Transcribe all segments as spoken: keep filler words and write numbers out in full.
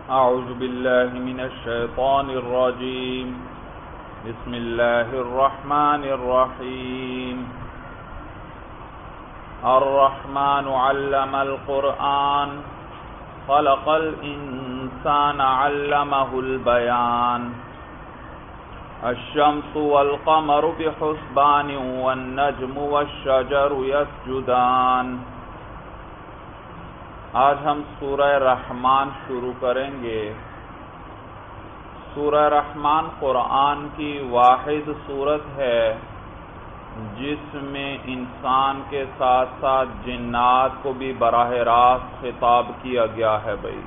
اعوذ باللہ من الشیطان الرجیم بسم اللہ الرحمن الرحیم الرحمن علم القرآن خلق الانسان علمہ البیان الشمس والقمر بحسبان والنجم والشجر يسجدان۔ آج ہم سورہ رحمان شروع کریں گے۔ سورہ رحمان قرآن کی واحد سورت ہے جس میں انسان کے ساتھ ساتھ جنات کو بھی براہ راست خطاب کیا گیا ہے بھائی۔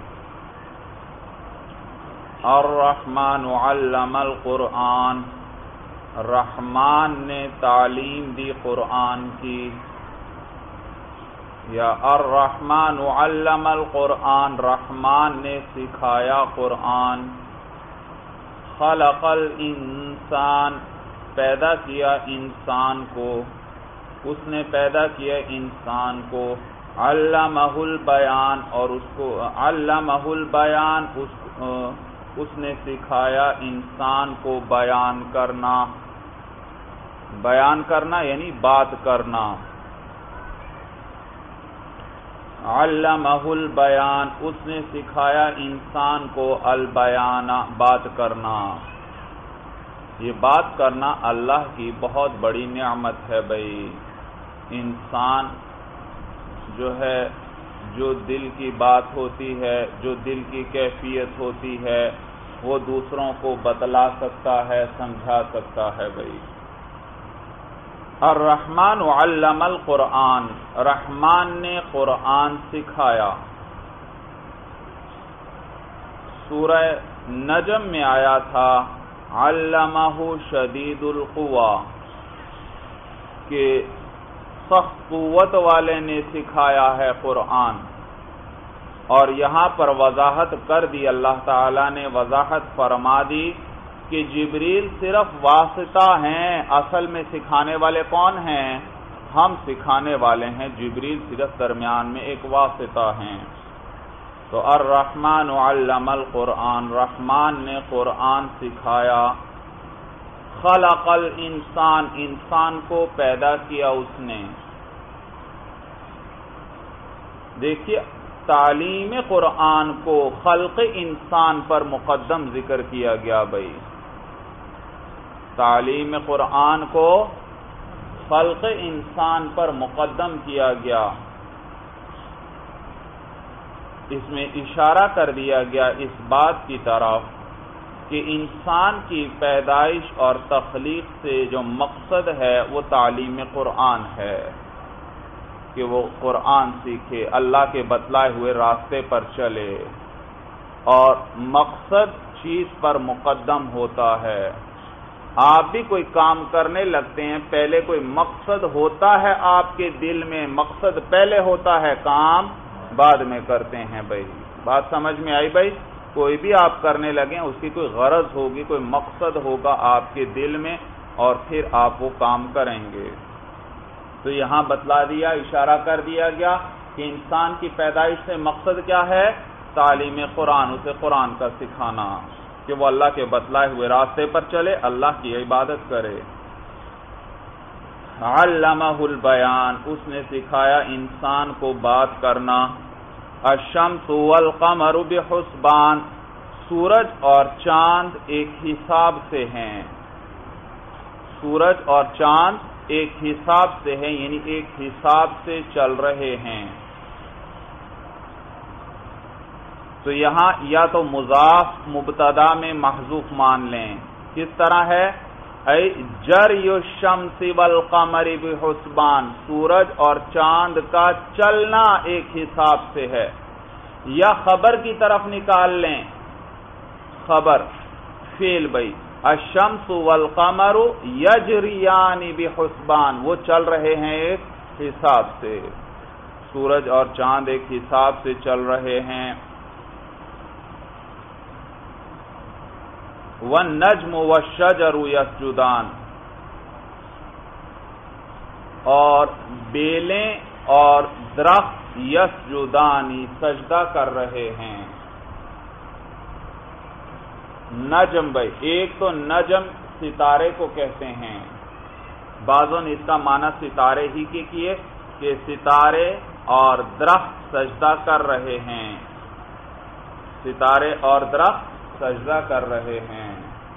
الرحمن علم القرآن، رحمان نے تعلیم دی قرآن کی، یا الرحمن علم القرآن، رحمان نے سکھایا قرآن۔ خلق الانسان، پیدا کیا انسان کو، اس نے پیدا کیا انسان کو۔ علمہ البیان، اور اس کو علمہ البیان، اس, اس نے سکھایا انسان کو بیان کرنا۔ بیان کرنا یعنی بات کرنا۔ علمہ البیان، اس نے سکھایا انسان کو البیان، بات کرنا۔ یہ بات کرنا اللہ کی بہت بڑی نعمت ہے بھائی۔ انسان جو ہے، جو دل کی بات ہوتی ہے، جو دل کی کیفیت ہوتی ہے، وہ دوسروں کو بتلا سکتا ہے، سمجھا سکتا ہے بھائی۔ الرحمن علم القرآن، رحمان نے قرآن سکھایا۔ سورہ نجم میں آیا تھا علمہ شدید القویٰ، کہ سخت قوت والے نے سکھایا ہے قرآن۔ اور یہاں پر وضاحت کر دی، اللہ تعالی نے وضاحت فرما دی کہ جبریل صرف واسطہ ہیں، اصل میں سکھانے والے کون ہیں؟ ہم سکھانے والے ہیں، جبریل صرف درمیان میں ایک واسطہ ہیں۔ تو الرحمن علم القرآن، رحمان نے قرآن سکھایا۔ خلق الانسان، انسان کو پیدا کیا اس نے۔ دیکھیے تعلیم قرآن کو خلق انسان پر مقدم ذکر کیا گیا بھائی۔ تعلیم قرآن کو خلق انسان پر مقدم کیا گیا۔ اس میں اشارہ کر دیا گیا اس بات کی طرف کہ انسان کی پیدائش اور تخلیق سے جو مقصد ہے وہ تعلیم قرآن ہے، کہ وہ قرآن سیکھے، اللہ کے بتلائے ہوئے راستے پر چلے، اور مقصد چیز پر مقدم ہوتا ہے۔ آپ بھی کوئی کام کرنے لگتے ہیں، پہلے کوئی مقصد ہوتا ہے آپ کے دل میں، مقصد پہلے ہوتا ہے، کام بعد میں کرتے ہیں بھائی۔ بات سمجھ میں آئی بھائی؟ کوئی بھی آپ کرنے لگیں اس کی کوئی غرض ہوگی، کوئی مقصد ہوگا آپ کے دل میں، اور پھر آپ وہ کام کریں گے۔ تو یہاں بتلا دیا، اشارہ کر دیا گیا کہ انسان کی پیدائش سے مقصد کیا ہے؟ تعلیم قرآن، اسے قرآن کا سکھانا، کہ وہ اللہ کے بتلائے ہوئے راستے پر چلے، اللہ کی عبادت کرے۔ علمہ البیان، اس نے سکھایا انسان کو بات کرنا۔ الشمس والقمر بحسبان، سورج اور چاند ایک حساب سے ہیں۔ سورج اور چاند ایک حساب سے ہیں، یعنی ایک حساب سے چل رہے ہیں۔ تو یہاں یا تو مضاف مبتدا میں محذوف مان لیں، کس طرح ہے؟ اے جری الشمس والقمر بحسبان، سورج اور چاند کا چلنا ایک حساب سے ہے۔ یا خبر کی طرف نکال لیں، خبر فعل بھائی، الشمس والقمر یجریان بحسبان، وہ چل رہے ہیں ایک حساب سے، سورج اور چاند ایک حساب سے چل رہے ہیں۔ والنجم والشجر یسجدان، اور بیلیں اور درخت یسجدانی سجدہ کر رہے ہیں۔ نجم بھائی، ایک تو نجم ستارے کو کہتے ہیں، بعضوں نے اس کا معنی ستارے ہی کے کیے کہ ستارے اور درخت سجدہ کر رہے ہیں، ستارے اور درخت سجدہ کر رہے ہیں۔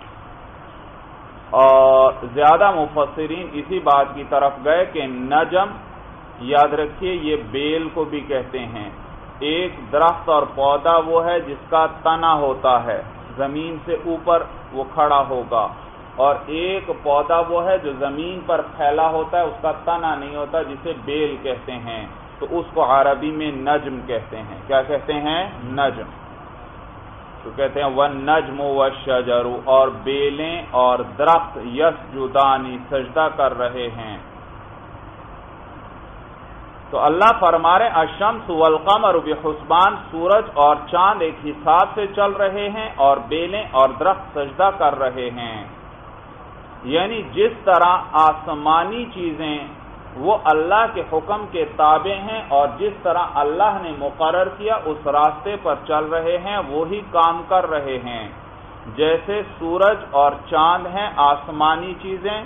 اور زیادہ مفسرین اسی بات کی طرف گئے کہ نجم، یاد رکھیے یہ بیل کو بھی کہتے ہیں۔ ایک درخت اور پودا وہ ہے جس کا تنا ہوتا ہے، زمین سے اوپر وہ کھڑا ہوگا، اور ایک پودا وہ ہے جو زمین پر پھیلا ہوتا ہے، اس کا تنا نہیں ہوتا، جسے بیل کہتے ہیں، تو اس کو عربی میں نجم کہتے ہیں۔ کیا کہتے ہیں؟ نجم۔ تو کہتے ہیں وَالنَّجْمُ وَالشَّجَرُ، اور بیلیں اور درخت یسجدانی سجدہ کر رہے ہیں۔ تو اللہ فرما رہے الشمس والقمر بحسبان، سورج اور چاند ایک حساب سے چل رہے ہیں اور بیلیں اور درخت سجدہ کر رہے ہیں۔ یعنی جس طرح آسمانی چیزیں وہ اللہ کے حکم کے تابع ہیں اور جس طرح اللہ نے مقرر کیا اس راستے پر چل رہے ہیں، وہی کام کر رہے ہیں۔ جیسے سورج اور چاند ہیں آسمانی چیزیں،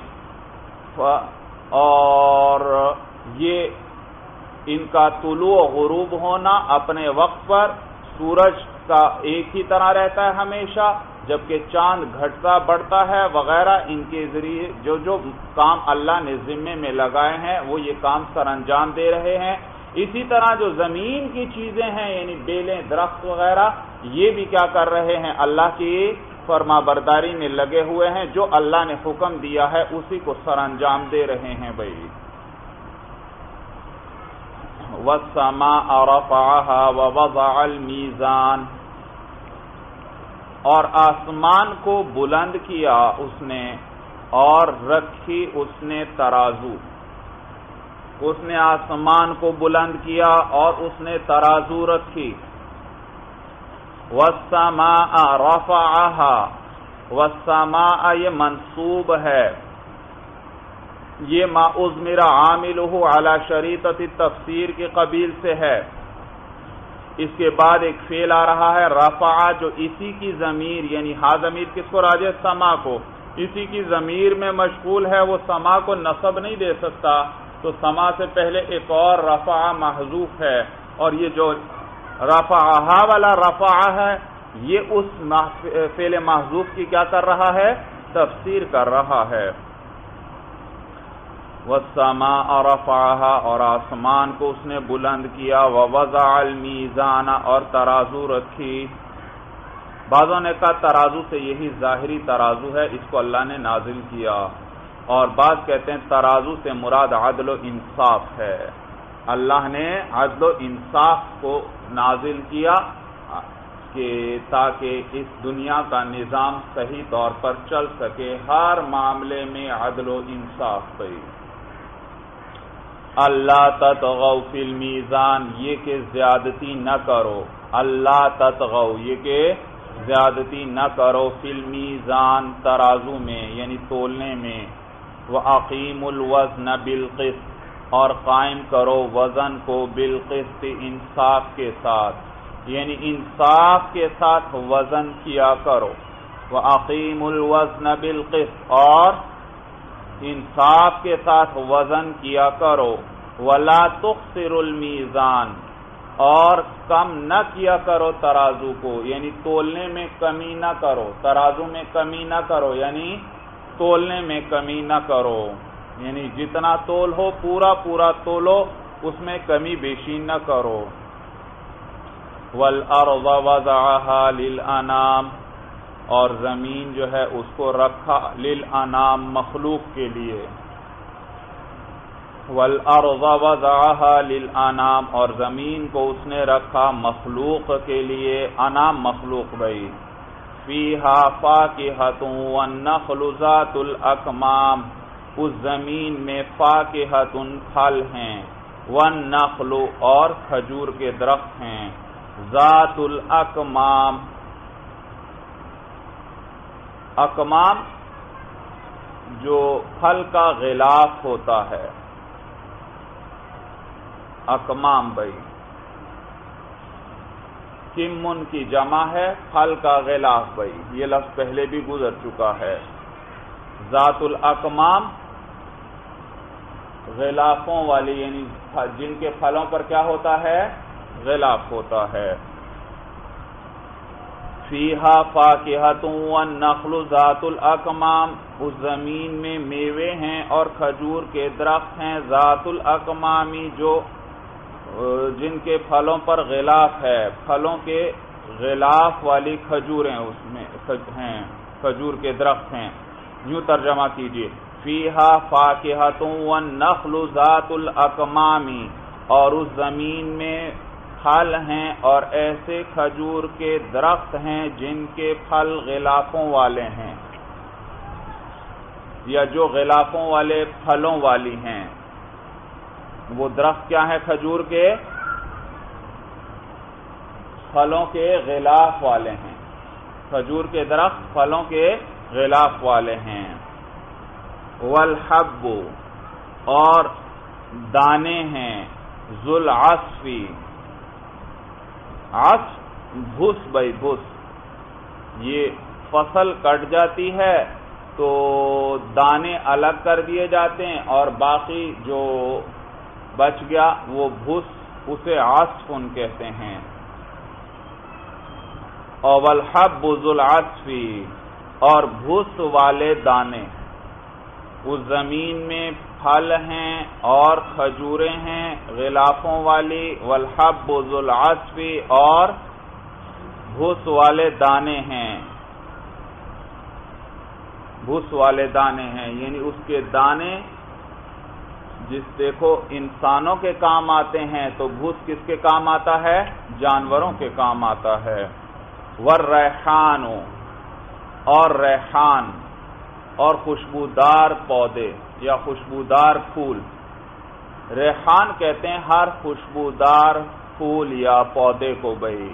اور یہ ان کا طلوع و غروب ہونا اپنے وقت پر، سورج کا ایک ہی طرح رہتا ہے ہمیشہ، جبکہ چاند گھٹتا بڑھتا ہے وغیرہ، ان کے ذریعے جو جو کام اللہ نے ذمے میں لگائے ہیں وہ یہ کام سر انجام دے رہے ہیں۔ اسی طرح جو زمین کی چیزیں ہیں یعنی بیلیں، درخت وغیرہ، یہ بھی کیا کر رہے ہیں؟ اللہ کی فرما برداری میں لگے ہوئے ہیں، جو اللہ نے حکم دیا ہے اسی کو سر انجام دے رہے ہیں بھائی۔ وَالسَّمَاءَ رَفَعَهَا وَوَضَعَ الْمِيزَانَ، اور آسمان کو بلند کیا اس نے اور رکھی اس نے ترازو، اس نے آسمان کو بلند کیا اور اس نے ترازو رکھی۔ وَالسَّمَاءَ رَفَعَهَا، وَالسَّمَاءَ یہ منصوب ہے، یہ ما اضمر عاملہ علی شریطۃ التفسیر کے قبیل سے ہے۔ اس کے بعد ایک فعل آ رہا ہے رفع، جو اسی کی ضمیر یعنی ہا ضمیر کس کو راجع؟ سما کو، اسی کی ضمیر میں مشغول ہے، وہ سما کو نصب نہیں دے سکتا، تو سما سے پہلے ایک اور رفع محذوف ہے، اور یہ جو رفعہا والا رفع ہے یہ اس فعل محذوف کی کیا کر رہا ہے؟ تفسیر کر رہا ہے۔ وَالسَّمَاءَ رَفَعَهَا، اور آسمان کو اس نے بلند کیا، وَوَضَعَ الْمِيزَانَ، اور ترازو رکھی۔ بعضوں نے کہا ترازو سے یہی ظاہری ترازو ہے، اس کو اللہ نے نازل کیا، اور بعض کہتے ہیں ترازو سے مراد عدل و انصاف ہے، اللہ نے عدل و انصاف کو نازل کیا کہ تاکہ اس دنیا کا نظام صحیح طور پر چل سکے، ہر معاملے میں عدل و انصاف پہ۔ اللہ تطغوا فی المیزان، یہ کہ زیادتی نہ کرو، اللہ تطغوا یہ کہ زیادتی نہ کرو، فی المیزان ترازو میں یعنی تولنے میں، وَأَقِیمُوا الْوَزْنَ بِالْقِسْطِ، اور قائم کرو وزن کو بالقسط انصاف کے ساتھ، یعنی انصاف کے ساتھ وزن کیا کرو، وَأَقِیمُوا الْوَزْنَ بِالْقِسْطِ، اور انصاف کے ساتھ وزن کیا کرو، وَلَا تُخْسِرُوا الْمِيزَانَ، اور کم نہ کیا کرو ترازو کو، یعنی تولنے میں کمی نہ کرو، ترازو میں کمی نہ کرو، یعنی تولنے میں کمی نہ کرو، یعنی جتنا تول ہو پورا پورا تولو، اس میں کمی بیشی نہ کرو۔ وَالْأَرْضَ وَضَعَهَا لِلْأَنَامِ، اور زمین جو ہے اس کو رکھا للانام مخلوق کے لیے، والارض وضعها للانام، اور زمین کو اس نے رکھا مخلوق کے لیے، انام مخلوق بھائی، فیہا فاکہۃ والنخل ذات الاکمام، اس زمین میں فاکہۃ پھل ہیں، والنخل اور کھجور کے درخت ہیں، ذات الاکمام، اکمام جو پھل کا غلاف ہوتا ہے، اکمام بھائی، کمن کی جمع ہے، پھل کا غلاف بھائی، یہ لفظ پہلے بھی گزر چکا ہے۔ ذات الاکمام غلافوں والی، یعنی جن کے پھلوں پر کیا ہوتا ہے؟ غلاف ہوتا ہے۔ فیہا فاکہۃ والنخل ذات الاکمام، اس زمین میں میوے ہیں اور کھجور کے درخت ہیں ذات الاکمامی، جو جن کے پھلوں پر غلاف ہے، پھلوں کے غلاف والی کھجوریں اس میں ہیں، کھجور کے درخت ہیں۔ یوں ترجمہ کیجئے، فیہا فاکہۃ والنخل ذات الاکمامی، اور اس زمین میں پھل ہیں اور ایسے کھجور کے درخت ہیں جن کے پھل غلافوں والے ہیں، یا جو غلافوں والے پھلوں والی ہیں۔ وہ درخت کیا ہے؟ کھجور کے پھلوں کے غلاف والے ہیں، کھجور کے درخت پھلوں کے غلاف والے ہیں۔ والحب، اور دانے ہیں، ذو العصف، عصف بھس بھائی بھس، یہ فصل کٹ جاتی ہے تو دانے الگ کر دیے جاتے ہیں اور باقی جو بچ گیا وہ بھس، اسے عصف کہتے ہیں۔ اور والحب ذو العصف، اور بھس والے دانے، اس زمین میں پھل ہیں اور کھجوریں ہیں غلافوں والی، والحب ذو العصف، اور بھس والے دانے ہیں، بھس والے دانے ہیں، یعنی اس کے دانے جس دیکھو انسانوں کے کام آتے ہیں تو بھس کس کے کام آتا ہے؟ جانوروں کے کام آتا ہے۔ والریحان، اور ریحان، اور خوشبودار پودے یا خوشبودار پھول۔ ریحان کہتے ہیں ہر خوشبودار پھول یا پودے کو بھائی۔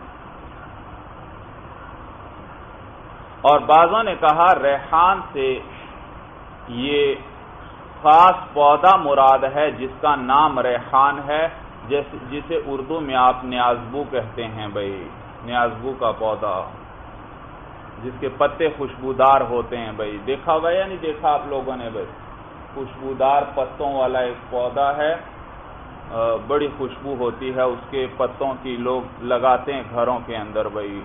اور بعضوں نے کہا ریحان سے یہ خاص پودا مراد ہے جس کا نام ریحان ہے، جسے اردو میں آپ نیازبو کہتے ہیں بھائی، نیازبو کا پودا جس کے پتے خوشبودار ہوتے ہیں بھائی۔ دیکھا ہوا یا نہیں دیکھا آپ لوگوں نے بھائی؟ خوشبودار پتوں والا ایک پودا ہے، بڑی خوشبو ہوتی ہے اس کے پتوں کی، لوگ لگاتے ہیں گھروں کے اندر بھائی۔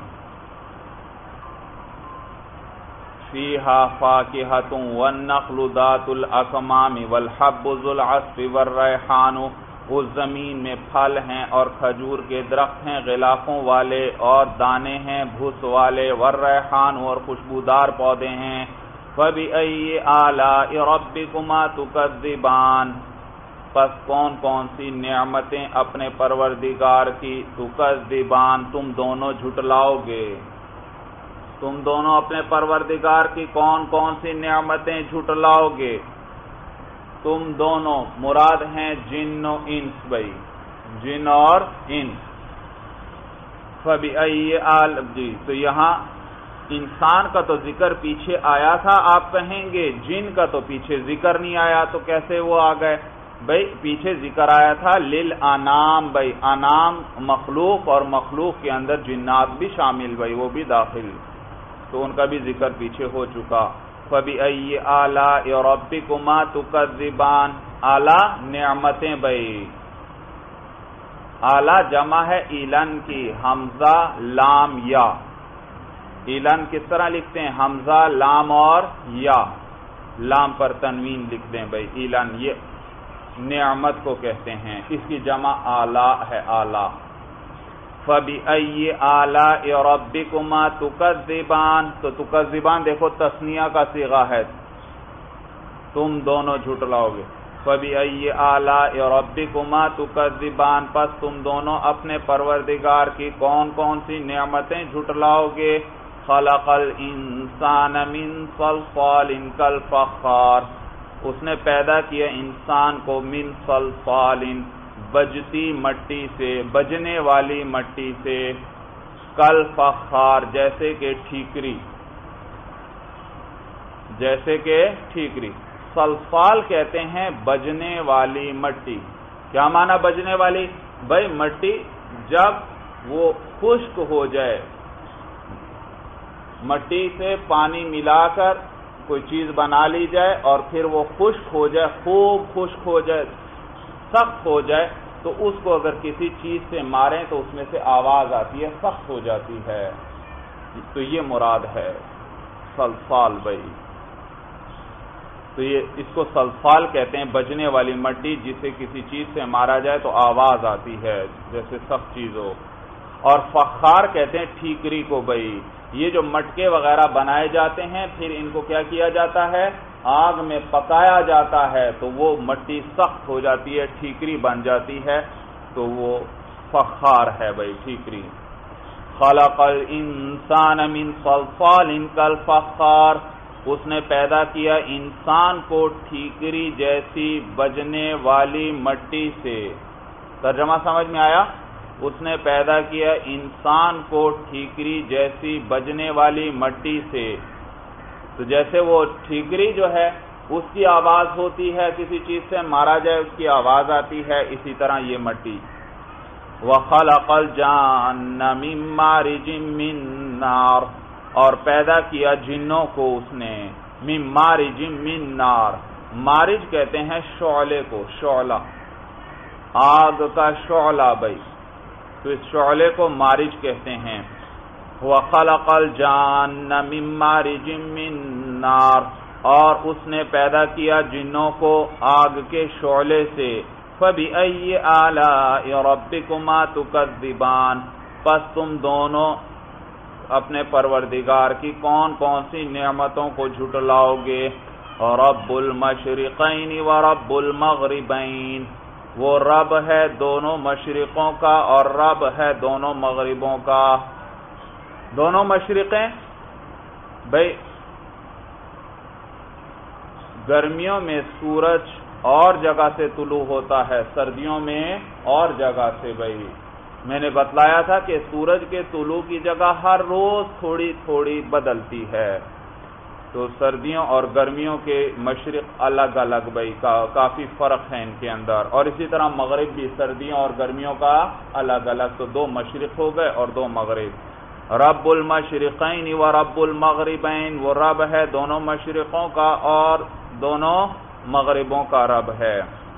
فیہا فاکہۃ والنخل ذات الاکمام والحب ذو العصف والریحان، اس زمین میں پھل ہیں اور کھجور کے درخت ہیں غلافوں والے، اور دانے ہیں بھس والے، والریحان، اور خوشبودار پودے ہیں۔ فَبِأَيِّ آلَاءِ رَبِّكُمَا تُكَذِّبَانِ، پس کون کون سی نعمتیں اپنے پروردگار کی، تُكَذِّبَانِ، تم دونوں جھٹلاؤ گے، تم دونوں اپنے پروردگار کی کون کون سی نعمتیں جھٹلاؤ گے؟ تم دونوں مراد ہیں جن و انس بھائی، جن اور انس۔ فَبِأَيِّ آلَاء، جی تو یہاں انسان کا تو ذکر پیچھے آیا تھا، آپ کہیں گے جن کا تو پیچھے ذکر نہیں آیا، تو کیسے وہ آ گئے بھائی؟ پیچھے ذکر آیا تھا للانام بھائی، انام مخلوق، اور مخلوق کے اندر جنات بھی شامل بھائی، وہ بھی داخل، تو ان کا بھی ذکر پیچھے ہو چکا۔ فَبِأَيِّ آلَاءِ رَبِّكُمَا تُكَذِّبَانِ، اعلیٰ نعمتیں بھائی، اعلیٰ جمع ہے ایلن کی، حمزہ لام یا، ایلن کس طرح لکھتے ہیں؟ حمزہ لام اور یا، لام پر تنوین لکھ دیں بھائی، ایلن، یہ نعمت کو کہتے ہیں، اس کی جمع اعلیٰ ہے، اعلیٰ۔ فَبِأَيِّ آلَاءِ رَبِّكُمَا تُكَذِّبَانِ، تو تُكَذِّبَانِ دیکھو تثنیہ کا صیغہ ہے، تم دونوں جھٹلاؤ گے۔ فَبِأَيِّ آلَاءِ رَبِّكُمَا تُكَذِّبَانِ، پس تم دونوں اپنے پروردگار کی کون کون سی نعمتیں جھٹلاؤ گے؟ خَلَقَ الْإِنسَانَ مِنْ صَلْصَالٍ كَالْفَخَّارِ، اس نے پیدا کیا انسان کو من صلصال، بجتی مٹی سے، بجنے والی مٹی سے، کل فخار، جیسے کہ ٹھیکری، جیسے کہ ٹھیکری۔ صلصال کہتے ہیں بجنے والی مٹی۔ کیا معنی بجنے والی؟ بھائی مٹی جب وہ خشک ہو جائے، مٹی سے پانی ملا کر کوئی چیز بنا لی جائے اور پھر وہ خشک ہو جائے، خوب خشک ہو جائے، سخت ہو جائے، تو اس کو اگر کسی چیز سے ماریں تو اس میں سے آواز آتی ہے، سخت ہو جاتی ہے، تو یہ مراد ہے صلصال بھائی۔ تو یہ اس کو صلصال کہتے ہیں، بجنے والی مٹی جسے کسی چیز سے مارا جائے تو آواز آتی ہے جیسے سخت چیز ہو۔ اور فخار کہتے ہیں ٹھیکری کو بھائی، یہ جو مٹکے وغیرہ بنائے جاتے ہیں پھر ان کو کیا کیا جاتا ہے، آگ میں پکایا جاتا ہے تو وہ مٹی سخت ہو جاتی ہے، ٹھیکری بن جاتی ہے، تو وہ فخار ہے بھائی، ٹھیکری۔ خلق الانسان من صلصال کالفخار، اس نے پیدا کیا انسان کو ٹھیکری جیسی بجنے والی مٹی سے۔ ترجمہ سمجھ میں آیا؟ اس نے پیدا کیا انسان کو ٹھیکری جیسی بجنے والی مٹی سے، تو جیسے وہ ٹھیکری جو ہے اس کی آواز ہوتی ہے، کسی چیز سے مارا جائے اس کی آواز آتی ہے، اسی طرح یہ مٹی۔ وَخَلَقَ الْجَانَّ مِن مَّارِجٍ مِّن نَّارٍ، اور پیدا کیا جنوں کو اس نے مِن مَّارِجٍ مِّن نَّارٍ، مارج کہتے ہیں شعلے کو، شعلہ، آگ کا شعلہ بھائی، تو اس شعلے کو مارج کہتے ہیں۔ وَخَلَقَ الْجَانَّ مِن مَّارِجٍ مِّن نَّارٍ، اور اس نے پیدا کیا جنوں کو آگ کے شعلے سے۔ فَبِأَيِّ آلَاءِ رَبِّكُمَا تُكَذِّبَانِ، پس تم دونوں اپنے پروردگار کی کون کون سی نعمتوں کو جھٹلاؤ گے؟ رب المشرقین ورب المغربین، وہ رب ہے دونوں مشرقوں کا اور رب ہے دونوں مغربوں کا۔ دونوں مشرقیں بھائی، گرمیوں میں سورج اور جگہ سے طلوع ہوتا ہے، سردیوں میں اور جگہ سے بھائی۔ میں نے بتلایا تھا کہ سورج کے طلوع کی جگہ ہر روز تھوڑی تھوڑی بدلتی ہے، تو سردیوں اور گرمیوں کے مشرق الگ الگ بھائی، کافی فرق ہے ان کے اندر، اور اسی طرح مغرب بھی سردیوں اور گرمیوں کا الگ الگ، تو دو مشرق ہو گئے اور دو مغرب۔ رب المشرقین و رب المغربین، وہ رب ہے دونوں مشرقوں کا اور دونوں مغربوں کا رب ہے۔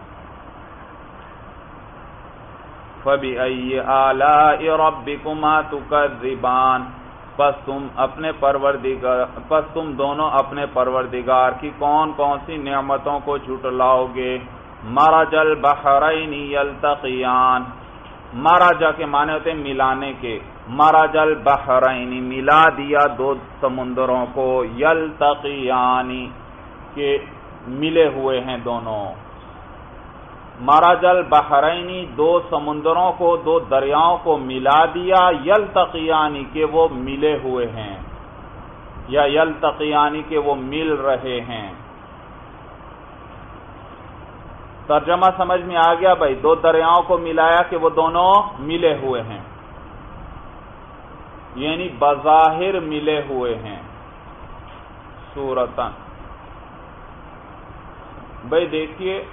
فَبِأَيِّ آلَاءِ رَبِّكُمَا تُكَذِّبَانِ، پس تم اپنے پروردگار پس تم دونوں اپنے پروردگار کی کون کون سی نعمتوں کو جھٹلاؤ گے؟ مرج البحرین یلتقیان، مرج کے معنی ہوتے ہیں ملانے کے، مرج البحرین ملا دیا دو سمندروں کو، یلتقیان کہ ملے ہوئے ہیں دونوں، مرج البحرین دو سمندروں کو، دو دریاؤں کو ملا دیا، یلتقیانی کہ وہ ملے ہوئے ہیں، یا یلتقیانی کہ وہ مل رہے ہیں۔ ترجمہ سمجھ میں آ گیا بھائی؟ دو دریاؤں کو ملایا کہ وہ دونوں ملے ہوئے ہیں، یعنی بظاہر ملے ہوئے ہیں صورتاً۔ بھائی دیکھیے،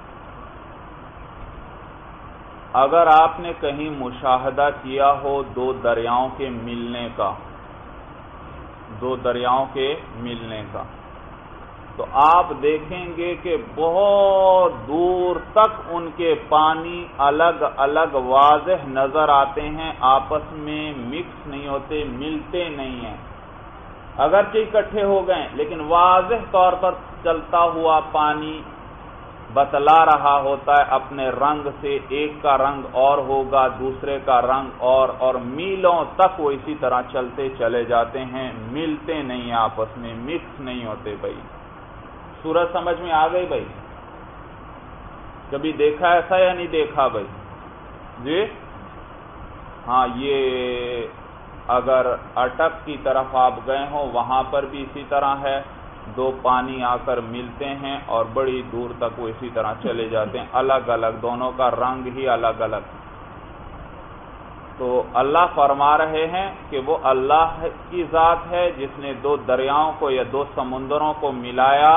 اگر آپ نے کہیں مشاہدہ کیا ہو دو دریاؤں کے ملنے کا، دو دریاؤں کے ملنے کا، تو آپ دیکھیں گے کہ بہت دور تک ان کے پانی الگ الگ واضح نظر آتے ہیں، آپس میں مکس نہیں ہوتے، ملتے نہیں ہیں، اگرچہ اکٹھے ہو گئے لیکن واضح طور پر چلتا ہوا پانی بتلا رہا ہوتا ہے اپنے رنگ سے، ایک کا رنگ اور ہوگا، دوسرے کا رنگ اور اور میلوں تک وہ اسی طرح چلتے چلے جاتے ہیں، ملتے نہیں آپس میں، مکس نہیں ہوتے بھائی۔ سورج سمجھ میں آ گئی بھائی؟ کبھی دیکھا ایسا یا نہیں دیکھا بھائی؟ جی ہاں، یہ اگر اٹک کی طرف آپ گئے ہوں وہاں پر بھی اسی طرح ہے، دو پانی آ کر ملتے ہیں اور بڑی دور تک وہ اسی طرح چلے جاتے ہیں، الگ الگ، دونوں کا رنگ ہی الگ الگ۔ تو اللہ فرما رہے ہیں کہ وہ اللہ کی ذات ہے جس نے دو دریاؤں کو یا دو سمندروں کو ملایا،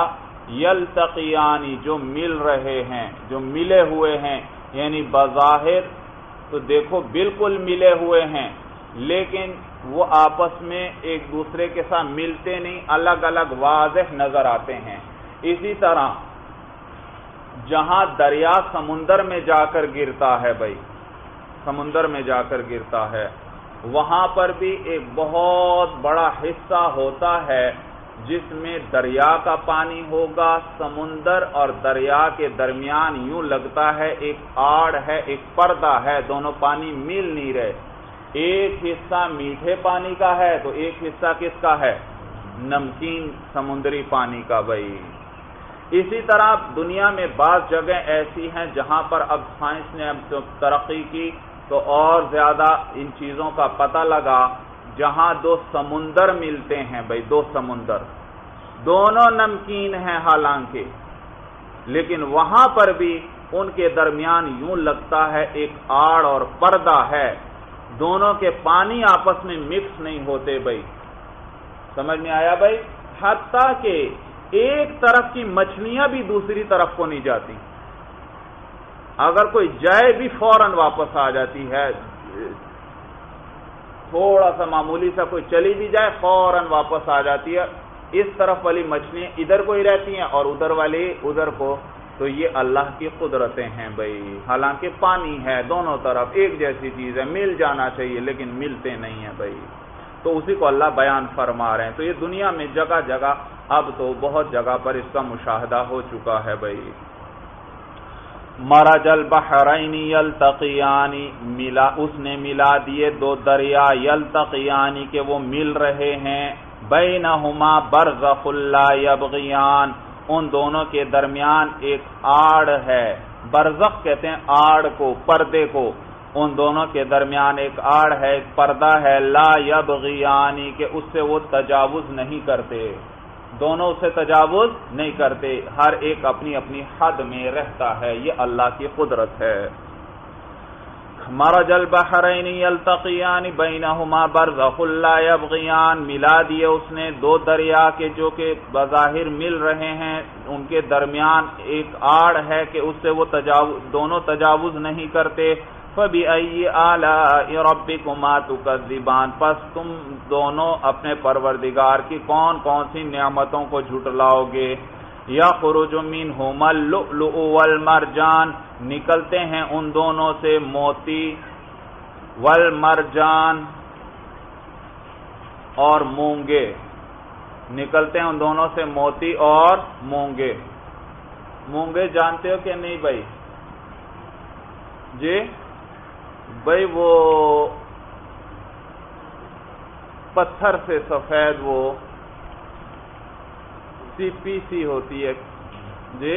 یلتقیانی جو مل رہے ہیں، جو ملے ہوئے ہیں، یعنی بظاہر تو دیکھو بالکل ملے ہوئے ہیں، لیکن وہ آپس میں ایک دوسرے کے ساتھ ملتے نہیں، الگ الگ واضح نظر آتے ہیں۔ اسی طرح جہاں دریا سمندر میں جا کر گرتا ہے بھائی، سمندر میں جا کر گرتا ہے، وہاں پر بھی ایک بہت بڑا حصہ ہوتا ہے جس میں دریا کا پانی ہوگا، سمندر اور دریا کے درمیان یوں لگتا ہے ایک آڑ ہے، ایک پردہ ہے، دونوں پانی مل نہیں رہے، ایک حصہ میٹھے پانی کا ہے تو ایک حصہ کس کا ہے؟ نمکین سمندری پانی کا بھائی۔ اسی طرح دنیا میں بعض جگہ ایسی ہیں جہاں پر اب سائنس نے اب ترقی کی تو اور زیادہ ان چیزوں کا پتہ لگا، جہاں دو سمندر ملتے ہیں بھائی، دو سمندر دونوں نمکین ہیں حالانکہ، لیکن وہاں پر بھی ان کے درمیان یوں لگتا ہے ایک آڑ اور پردہ ہے، دونوں کے پانی آپس میں مکس نہیں ہوتے بھائی، سمجھ میں آیا بھائی؟ حتیٰ کہ ایک طرف کی مچھلیاں بھی دوسری طرف کو نہیں جاتی، اگر کوئی جائے بھی فوراً واپس آ جاتی ہے، تھوڑا سا معمولی سا کوئی چلی بھی جائے فوراً واپس آ جاتی ہے، اس طرف والی مچھلیاں ادھر کو ہی رہتی ہیں اور ادھر والی ادھر کو، تو یہ اللہ کی قدرتیں ہیں بھائی، حالانکہ پانی ہے دونوں طرف ایک جیسی چیز ہے، مل جانا چاہیے لیکن ملتے نہیں ہیں بھائی، تو اسی کو اللہ بیان فرما رہے ہیں۔ تو یہ دنیا میں جگہ جگہ اب تو بہت جگہ پر اس کا مشاہدہ ہو چکا ہے بھائی۔ مرج البحرین یلتقیان، ملا اس نے ملا دیے دو دریا، یلتقیان کہ وہ مل رہے ہیں، بینہما برزخ لا یبغیان، ان دونوں کے درمیان ایک آڑ ہے، برزخ کہتے ہیں آڑ کو، پردے کو، ان دونوں کے درمیان ایک آڑ ہے، ایک پردہ ہے، لا یبغیان کہ اس سے وہ تجاوز نہیں کرتے، دونوں اسے تجاوز نہیں کرتے، ہر ایک اپنی اپنی حد میں رہتا ہے، یہ اللہ کی قدرت ہے۔ مرج البحرین یلتقیان بینہما برزخ لا یبغیان، ملا دیے اس نے دو دریا کے جو کہ بظاہر مل رہے ہیں، ان کے درمیان ایک آڑ ہے کہ اس سے وہ تجاوز دونوں تجاوز نہیں کرتے۔ فَبِأَيِّ آلَاءِ رَبِّكُمَا تُكَذِّبَانِ، پس تم دونوں اپنے پروردگار کی کون کون سی نعمتوں کو جھٹلاؤ گے۔ یخرج منہما اللؤلؤ والمرجان، نکلتے ہیں ان دونوں سے موتی، والمرجان اور مونگے، نکلتے ہیں ان دونوں سے موتی اور مونگے۔ مونگے جانتے ہو کہ نہیں بھائی؟ جی بھائی وہ پتھر سے سفید وہ سیپی سی ہوتی ہے، جی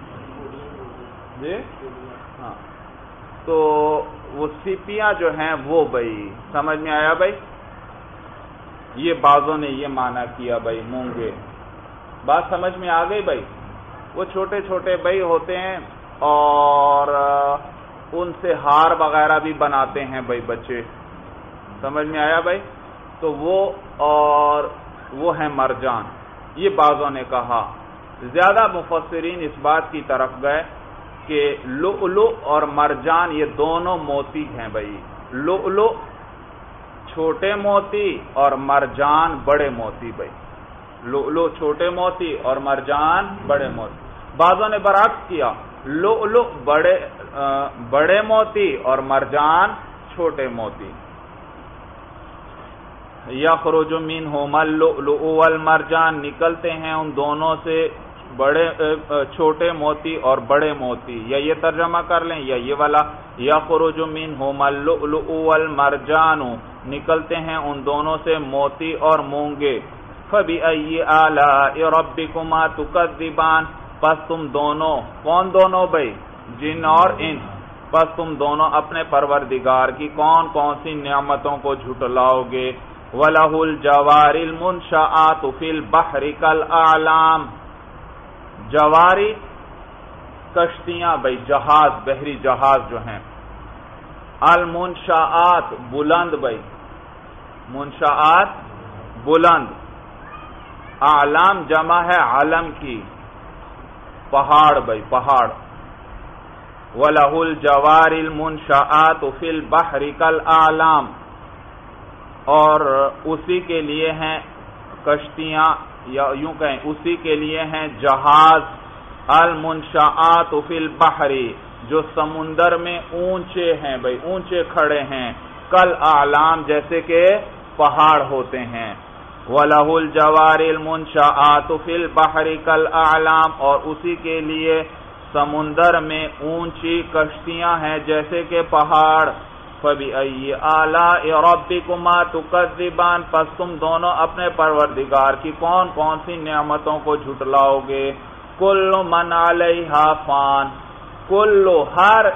جی ہاں، تو وہ سیپیاں جو ہیں وہ بھائی، سمجھ میں آیا بھائی؟ یہ بعضوں نے یہ معنی کیا بھائی مونگے، بات سمجھ میں آ گئی بھائی؟ وہ چھوٹے چھوٹے بھائی ہوتے ہیں اور ان سے ہار وغیرہ بھی بناتے ہیں بھائی بچے، سمجھ میں آیا بھائی؟ تو وہ اور وہ ہیں مرجان، یہ بعضوں نے کہا۔ زیادہ مفسرین اس بات کی طرف گئے کہ لؤلؤ اور مرجان یہ دونوں موتی ہیں بھائی، لؤلؤ چھوٹے موتی اور مرجان بڑے موتی بھائی، لؤلؤ چھوٹے موتی اور مرجان بڑے موتی۔ بعضوں نے برعکس کیا، لؤلؤ بڑے بڑے موتی اور مرجان چھوٹے موتی۔ یخرج منہما اللؤلؤ والمرجان، نکلتے ہیں ان دونوں سے بڑے چھوٹے موتی اور بڑے موتی، یا یہ ترجمہ کر لیں یا یہ والا، یخرج منہما اللؤلؤ والمرجان، نکلتے ہیں ان دونوں سے موتی اور مونگے۔ فبأي آلاء ربكما تكذبان، پس تم دونوں، کون دونوں بھائی؟ جن اور انس، پس تم دونوں اپنے پروردگار کی کون کون سی نعمتوں کو جھٹلاؤ گے۔ وَلَهُ الْجَوَارِ الْمُنْشَآتُ فِي الْبَحْرِ كَالْأَعْلَامِ، جواری کشتیاں بھائی، جہاز، بحری جہاز جو ہیں، المنشآت بلند بھائی، منشآت بلند، اعلام جمع ہے علم کی، پہاڑ بھائی پہاڑ، وَلَهُ الْجَوَارِ الْمُنْشَآتُ فِي الْبَحْرِ كَالْأَعْلَامِ، اور اسی کے لیے ہیں کشتیاں، یا یوں کہیں اسی کے لیے ہیں جہاز، المنشآت فی البحر، جو سمندر میں اونچے ہیں، بھئی اونچے کھڑے ہیں، کل اعلام جیسے کہ پہاڑ ہوتے ہیں۔ وَلَهُ الْجَوَارِ الْمُنْشَآتُ فِي الْبَحْرِ كَالْأَعْلَامِ، اور اسی کے لیے سمندر میں اونچی کشتیاں ہیں جیسے کہ پہاڑ۔ فَبِأَيِّ آلَاءِ رَبِّكُمَا تُكَذِّبَانِ، پس تم دونوں اپنے پروردگار کی کون کون سی نعمتوں کو جھٹلاؤ گے۔ کل من علیہا فان، کل ہر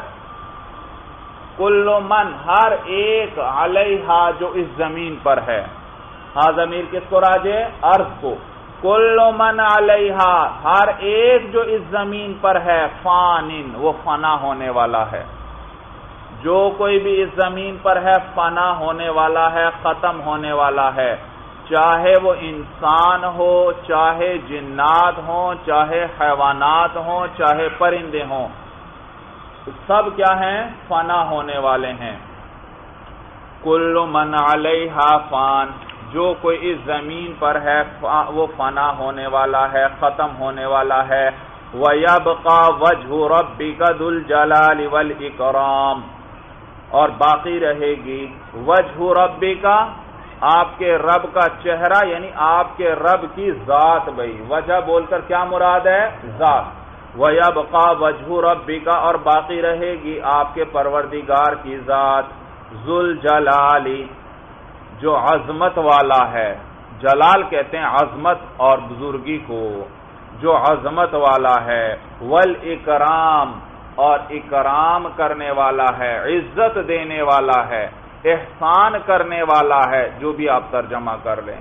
کل من ہر ایک علیہا جو اس زمین پر ہے، ہاں ضمیر کس کو راجع؟ ارض کو۔ کل من علیہا، ہر ایک جو اس زمین پر ہے، فان، وہ فنا ہونے والا ہے۔ جو کوئی بھی اس زمین پر ہے فنا ہونے والا ہے، ختم ہونے والا ہے، چاہے وہ انسان ہو، چاہے جنات ہوں، چاہے حیوانات ہوں، چاہے پرندے ہوں، سب کیا ہیں؟ فنا ہونے والے ہیں۔ کل من علیہا فان، جو کوئی اس زمین پر ہے وہ فنا ہونے والا ہے، ختم ہونے والا ہے۔ وَيَبْقَى وَجْهُ رَبِّكَ ذُو الْجَلَالِ وَالْإِكْرَامِ، اور باقی رہے گی وجہ ربی کا، آپ کے رب کا چہرہ، یعنی آپ کے رب کی ذات۔ بھئی وجہ بول کر کیا مراد ہے؟ ذات۔ وَيَبْقَى وَجْهُ رَبِّكَ، اور باقی رہے گی آپ کے پروردگار کی ذات، ذُو الْجَلَالِ، جو عظمت والا ہے۔ جلال کہتے ہیں عظمت اور بزرگی کو، جو عظمت والا ہے۔ وَالْإِكْرَامِ، اور اکرام کرنے والا ہے، عزت دینے والا ہے، احسان کرنے والا ہے، جو بھی آپ ترجمہ کر لیں۔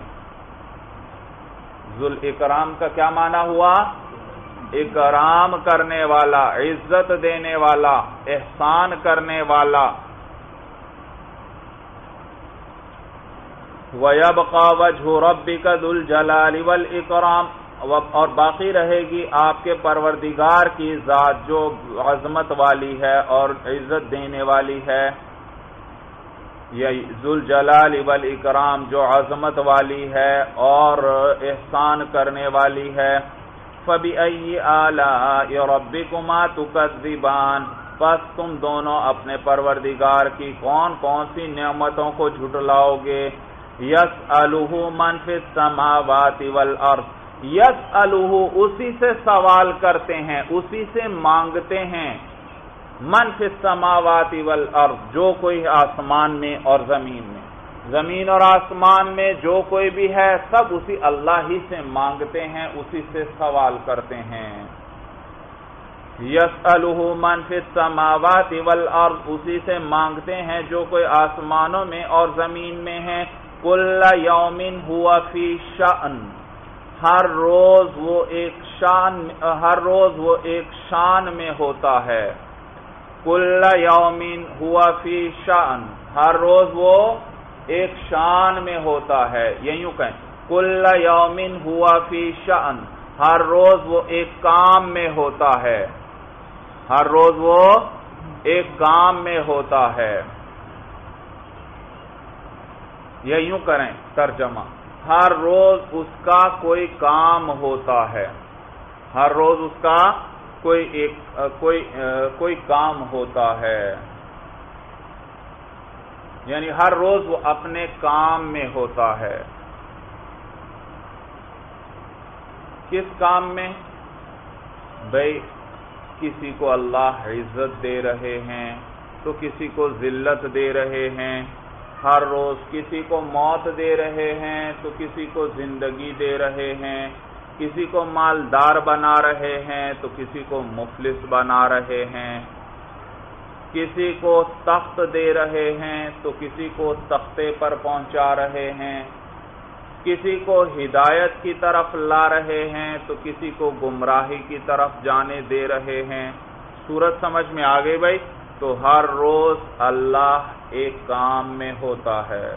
ذو الاکرام کا کیا معنی ہوا؟ اکرام کرنے والا، عزت دینے والا، احسان کرنے والا۔ وَيَبْقَى وَجْهُ رَبِّكَ ذُو الْجَلَالِ وَالْإِكْرَامِ، اور باقی رہے گی آپ کے پروردگار کی ذات جو عظمت والی ہے اور عزت دینے والی ہے۔ یہ ذو الجلال والاکرام، جو عظمت والی ہے اور احسان کرنے والی ہے۔ فَبِأَيِّ آلَاءِ رَبِّكُمَا تُكَذِّبَانِ، پس تم دونوں اپنے پروردگار کی کون کون سی نعمتوں کو جھٹلاؤ گے۔ يَسْأَلُهُ مَنْ فِي السَّمَاوَاتِ وَالْأَرْضِ، یسألہ، اسی سے سوال کرتے ہیں، اسی سے مانگتے ہیں، من فی السماوات والارض، جو کوئی آسمان میں اور زمین میں، زمین اور آسمان میں جو کوئی بھی ہے سب اسی اللہ ہی سے مانگتے ہیں، اسی سے سوال کرتے ہیں۔ یسألہ من فی السماوات والارض، اسی سے مانگتے ہیں جو کوئی آسمانوں میں اور زمین میں ہیں۔ کل یوم ہوا فی شأن، ہر روز وہ ایک شان ہر روز وہ ایک شان میں ہوتا ہے۔ کل یوم ہوا فی شأن، ہر روز وہ ایک شان میں ہوتا ہے، یوں کہیں کل یوم ہوا فی شأن، ہر روز وہ ایک کام میں ہوتا ہے، ہر روز وہ ایک کام میں ہوتا ہے۔ یہ یوں کریں ترجمہ، ہر روز اس کا کوئی کام ہوتا ہے، ہر روز اس کا کوئی ایک کوئی کوئی کام ہوتا ہے، یعنی ہر روز وہ اپنے کام میں ہوتا ہے۔ کس کام میں؟ بھئی کسی کو اللہ عزت دے رہے ہیں تو کسی کو ذلت دے رہے ہیں، ہر روز کسی کو موت دے رہے ہیں تو کسی کو زندگی دے رہے ہیں، کسی کو مالدار بنا رہے ہیں تو کسی کو مفلس بنا رہے ہیں، کسی کو تخت دے رہے ہیں تو کسی کو تختے پر پہنچا رہے ہیں، کسی کو ہدایت کی طرف لا رہے ہیں تو کسی کو گمراہی کی طرف جانے دے رہے ہیں۔ صورت سمجھ میں آ گئی بھائی؟ تو ہر روز اللہ ایک کام میں ہوتا ہے۔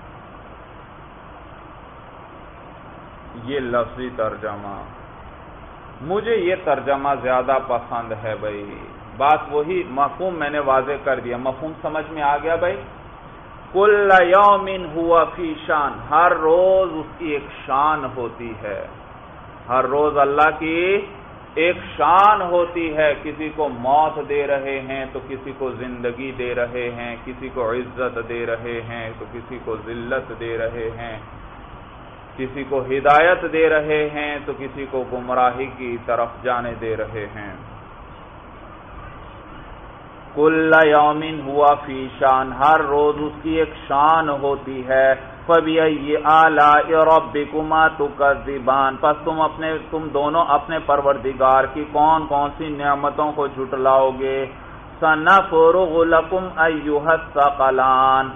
یہ لفظی ترجمہ، مجھے یہ ترجمہ زیادہ پسند ہے بھائی، بات وہی مفہوم میں نے واضح کر دیا. مفہوم سمجھ میں آ گیا بھائی؟ کل یوم ہوا فی شان، ہر روز اس کی ایک شان ہوتی ہے. ہر روز اللہ کی ایک شان ہوتی ہے. کسی کو موت دے رہے ہیں تو کسی کو زندگی دے رہے ہیں، کسی کو عزت دے رہے ہیں تو کسی کو ذلت دے رہے ہیں، کسی کو ہدایت دے رہے ہیں تو کسی کو گمراہی کی طرف جانے دے رہے ہیں. کل یوم ہوا فی شان، ہر روز اس کی ایک شان ہوتی ہے. فَبِأَيِّ آلَاءِ رَبِّكُمَا تُكَذِّبَانِ، پس تم اپنے تم دونوں اپنے پروردگار کی کون کون سی نعمتوں کو جھٹلاؤ گے. سَنَفْرُغُ لَكُمْ أَيُّهَا الثَّقَلَانِ،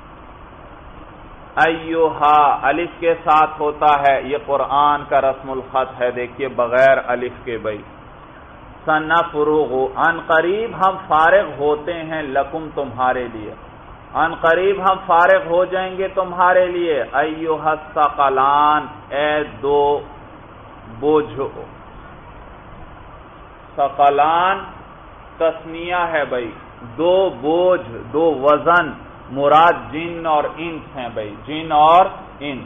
ایوہا الف کے ساتھ ہوتا ہے، یہ قرآن کا رسم الخط ہے. دیکھیے بغیر الف کے بھائی. سنفرغ، ان قریب ہم فارغ ہوتے ہیں، لکم تمہارے لیے، ان قریب ہم فارغ ہو جائیں گے تمہارے لیے. ایوہا الثقلان، اے دو بوجھو. ثقلان تثنیہ ہے بھائی، دو بوجھ، دو وزن. مراد جن اور انس ہیں بھائی، جن اور انس،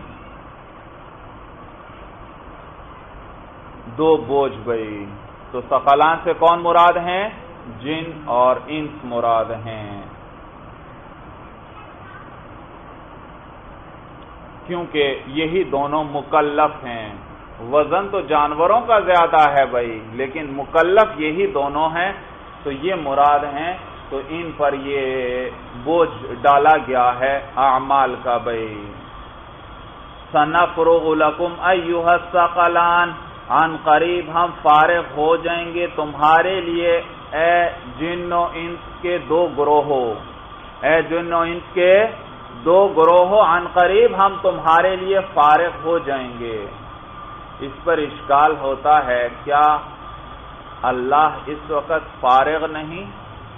دو بوجھ بھائی. تو ثقلان سے کون مراد ہیں؟ جن اور انس مراد ہیں، کیونکہ یہی دونوں مکلف ہیں. وزن تو جانوروں کا زیادہ ہے بھائی، لیکن مکلف یہی دونوں ہیں، تو یہ مراد ہیں. تو ان پر یہ بوجھ ڈالا گیا ہے اعمال کا بھائی. سنفرغ لکم ایھا الثقلان، ان قریب ہم فارغ ہو جائیں گے تمہارے لیے، اے جن و انس کے دو گروہوں، اے جن و انس کے دو گروہوں، ان قریب ہم تمہارے لیے فارغ ہو جائیں گے. اس پر اشکال ہوتا ہے، کیا اللہ اس وقت فارغ نہیں؟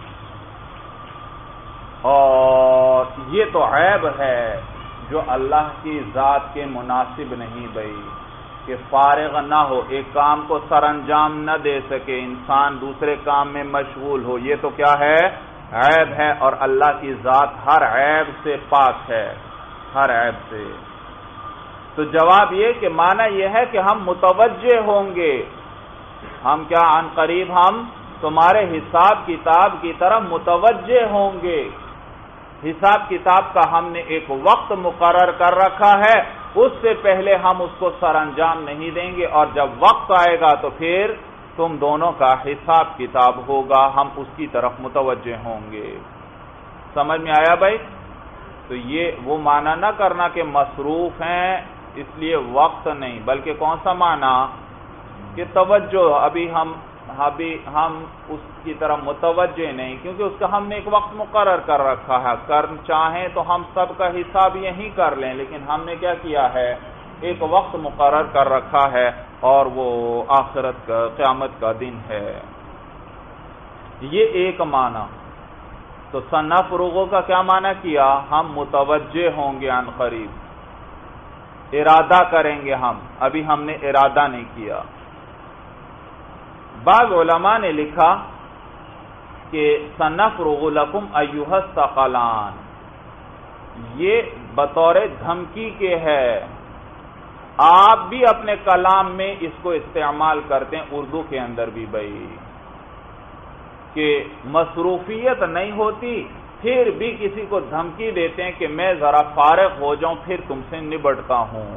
اور یہ تو عیب ہے جو اللہ کی ذات کے مناسب نہیں بھائی، کہ فارغ نہ ہو، ایک کام کو سر انجام نہ دے سکے، انسان دوسرے کام میں مشغول ہو. یہ تو کیا ہے؟ عیب ہے. اور اللہ کی ذات ہر عیب سے پاک ہے، ہر عیب سے. تو جواب یہ کہ معنی یہ ہے کہ ہم متوجہ ہوں گے. ہم کیا عن قریب ہم تمہارے حساب کتاب کی طرف متوجہ ہوں گے. حساب کتاب کا ہم نے ایک وقت مقرر کر رکھا ہے، اس سے پہلے ہم اس کو سر انجام نہیں دیں گے، اور جب وقت آئے گا تو پھر تم دونوں کا حساب کتاب ہوگا، ہم اس کی طرف متوجہ ہوں گے. سمجھ میں آیا بھائی؟ تو یہ وہ معنی نہ کرنا کہ مصروف ہیں اس لیے وقت نہیں، بلکہ کون سا معنی کہ توجہ، ابھی ہم ابھی ہم اس کی طرف متوجہ نہیں، کیونکہ اس کا ہم نے ایک وقت مقرر کر رکھا ہے. کر چاہیں تو ہم سب کا حساب یہی کر لیں، لیکن ہم نے کیا کیا ہے؟ ایک وقت مقرر کر رکھا ہے، اور وہ آخرت کا، قیامت کا دن ہے. یہ ایک معنی. تو سنفرغ کا کیا معنی کیا؟ ہم متوجہ ہوں گے عن قریب، ارادہ کریں گے ہم، ابھی ہم نے ارادہ نہیں کیا. بعض علماء نے لکھا کہ سنفرغ لکم ایھا الثقلان، یہ بطور دھمکی کے ہے. آپ بھی اپنے کلام میں اس کو استعمال کرتے ہیں، اردو کے اندر بھی بھائی، کہ مصروفیت نہیں ہوتی پھر بھی کسی کو دھمکی دیتے ہیں کہ میں ذرا فارغ ہو جاؤں پھر تم سے نبٹتا ہوں،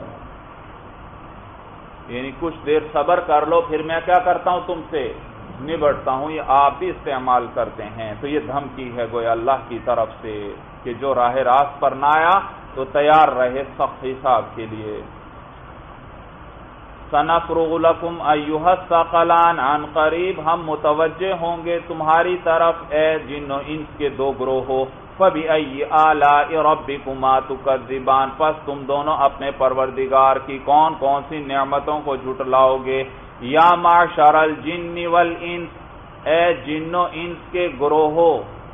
یعنی کچھ دیر صبر کر لو پھر میں کیا کرتا ہوں؟ تم سے نبٹتا ہوں. یہ آپ بھی استعمال کرتے ہیں. تو یہ دھمکی ہے گویا اللہ کی طرف سے کہ جو راہ راست پر نہ آیا تو تیار رہے سخت حساب کے لیے. سنفرغ لکم ایھا الثقلان، عن قریب ہم متوجہ ہوں گے تمہاری طرف، اے جن و انس کے دو گروہوں. فَبِأَيِّ آلَاءِ رَبِّكُمَا تُكَذِّبَانِ، پس تم دونوں اپنے پروردگار کی کون کون سی نعمتوں کو جھٹلاؤ گے. یا معشر الجن والانس، اے جن و انس کے گروہوں،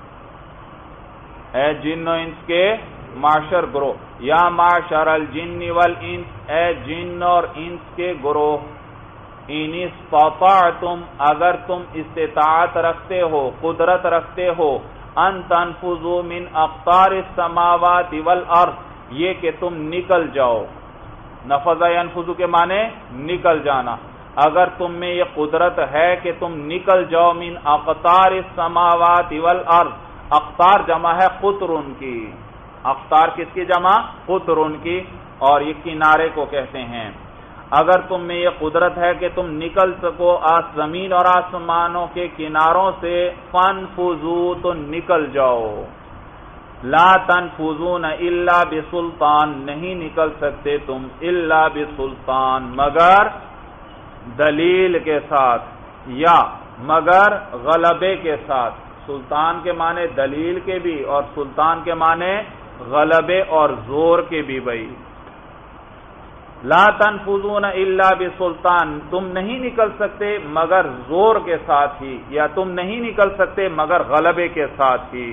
اے جن و انس کے معشر گروہ. یا معشر الجن والانس، اے جن اور انس کے گروہ. ان استطعتم اگر تم استطاعت رکھتے ہو، قدرت رکھتے ہو، ان تنفذوا من اقطار السماوات والارض، یہ کہ تم نکل جاؤ، نفذ ينفذ کے معنی نکل جانا، اگر تم میں یہ قدرت ہے کہ تم نکل جاؤ من اقطار السماوات والارض، اقطار جمع ہے قطرن کی، اقطار کس کی جمع؟ قطرن کی، اور یہ کنارے کو کہتے ہیں، اگر تم میں یہ قدرت ہے کہ تم نکل سکو زمین اور آسمانوں کے کناروں سے، فانفذوا تو نکل جاؤ، لا تنفذون الا بسلطان نہیں نکل سکتے تم الا بسلطان مگر دلیل کے ساتھ یا مگر غلبے کے ساتھ، سلطان کے معنی دلیل کے بھی اور سلطان کے معنی غلبے اور زور کے بھی بھائی، لا تنفذون الا بسلطان تم نہیں نکل سکتے مگر زور کے ساتھ ہی، یا تم نہیں نکل سکتے مگر غلبے کے ساتھ ہی،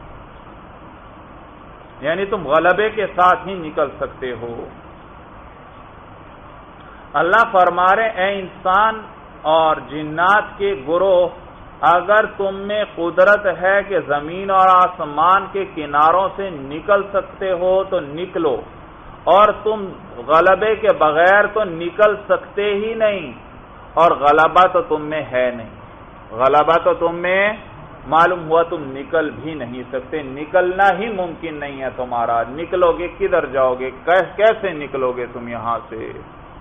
یعنی تم غلبے کے ساتھ ہی نکل سکتے ہو۔ اللہ فرما رہے اے انسان اور جنات کے گروہ، اگر تم میں قدرت ہے کہ زمین اور آسمان کے کناروں سے نکل سکتے ہو تو نکلو، اور تم غلبے کے بغیر تو نکل سکتے ہی نہیں، اور غلبہ تو تم میں ہے نہیں، غلبہ تو تم میں معلوم ہوا تم نکل بھی نہیں سکتے، نکلنا ہی ممکن نہیں ہے تمہارا، نکلو گے کدھر جاؤ گے، کیسے نکلو گے تم یہاں سے؟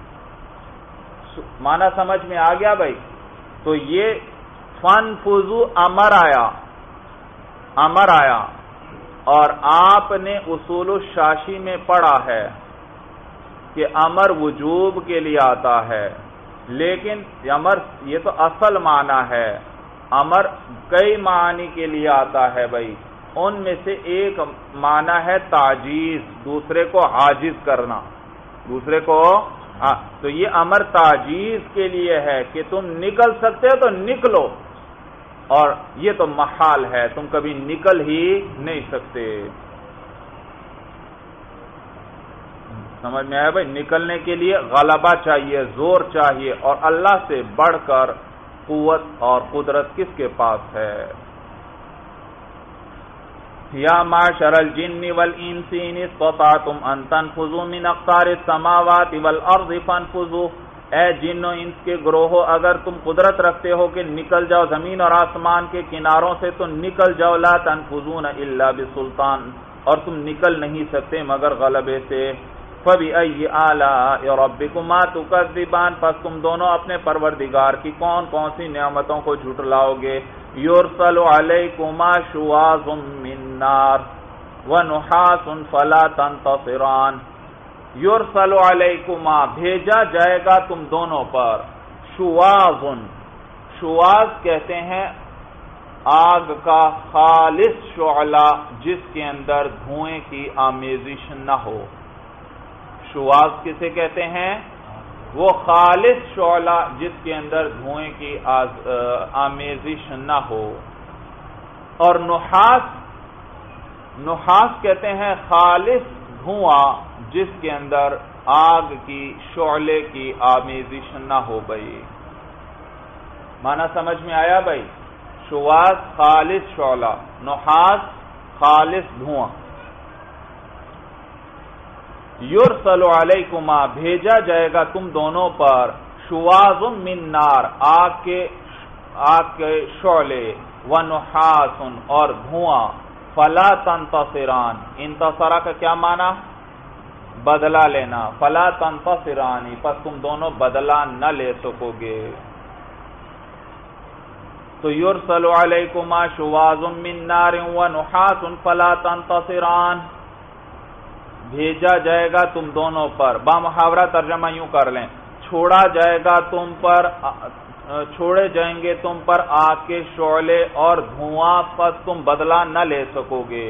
معنی سمجھ میں آ گیا بھائی؟ تو یہ فانفذوا امر آیا، امر آیا، اور آپ نے اصول الشاشی میں پڑھا ہے کہ امر وجوب کے لیے آتا ہے، لیکن امر یہ تو اصل معنی ہے، امر کئی معنی کے لیے آتا ہے بھائی، ان میں سے ایک معنی ہے تعجیز، دوسرے کو عاجز کرنا، دوسرے کو ہاں تو یہ امر تعجیز کے لیے ہے کہ تم نکل سکتے ہو تو نکلو، اور یہ تو محال ہے، تم کبھی نکل ہی نہیں سکتے۔ سمجھ میں آیا بھائی؟ نکلنے کے لیے غلبہ چاہیے، زور چاہیے، اور اللہ سے بڑھ کر قوت اور قدرت کس کے پاس ہے؟ یا معشر الجن والانس ان استطعتم ان تنفذوا من اقطار السماوات والارض فانفذوا، اے جن و انس کے گروہو اگر تم قدرت رکھتے ہو کہ نکل جاؤ زمین اور آسمان کے کناروں سے تو نکل جاؤ، لا تنفذون الا بسلطان اور تم نکل نہیں سکتے مگر غلبے سے، فبأي آلاء ربكما تكذبان پس تم دونوں اپنے پروردگار کی کون کون سی نعمتوں کو جھٹلاؤ گے؟ یرسل علیکما شواظ من نار ونحاس فلا تنتصران، یرسل علیکما بھیجا جائے گا تم دونوں پر، شواظ، شواظ کہتے ہیں آگ کا خالص شعلہ جس کے اندر دھوئیں کی آمیزش نہ ہو، شواظ کسے کہتے ہیں؟ وہ خالص شعلہ جس کے اندر دھوئیں کی آمیزش نہ ہو، اور نحاس، نحاس کہتے ہیں خالص دھواں جس کے اندر آگ کی شعلے کی آمیزش نہ ہو بھائی، معنی سمجھ میں آیا بھائی؟ شواظ خالص شعلہ، نحاس خالص دھواں، یرسل علیکما بھیجا جائے گا تم دونوں پر، شواظ من نار آگ کے آگ کے شعلے، ونحاس اور دھواں، فلا تنتصران، انتصرا کا کیا معنی؟ بدلہ لینا، فلا تنتصرانی پس تم دونوں بدلہ نہ لے سکو گے، تو یرسل علیکما شواظ من نار ونحاس فلا تنتصران، بھیجا جائے گا تم دونوں پر، با محاورہ ترجمہ یوں کر لیں، چھوڑا جائے گا تم پر، چھوڑے جائیں گے تم پر آگ کے شعلے اور دھواں پس تم بدلہ نہ لے سکو گے،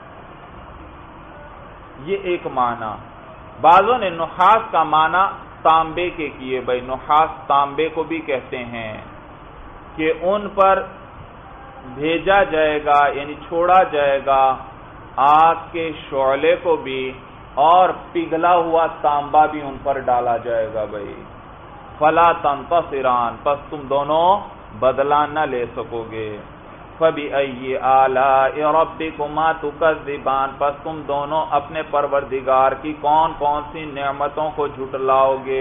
یہ ایک معنی۔ بعضوں نے نحاس کا معنی تانبے کے کیے بھائی، نحاس تانبے کو بھی کہتے ہیں، کہ ان پر بھیجا جائے گا یعنی چھوڑا جائے گا آگ کے شعلے کو بھی، اور پگھلا ہوا تانبا بھی ان پر ڈالا جائے گا بھائی، فلا تنتصران، پس تم دونوں بدلہ نہ لے سکو گے۔ فَبِأَيِّ آلَاءِ رَبِّكُمَا تُكَذِّبَانِ، پس تم دونوں اپنے پروردگار کی کون کون سی نعمتوں کو جھٹلاؤ گے۔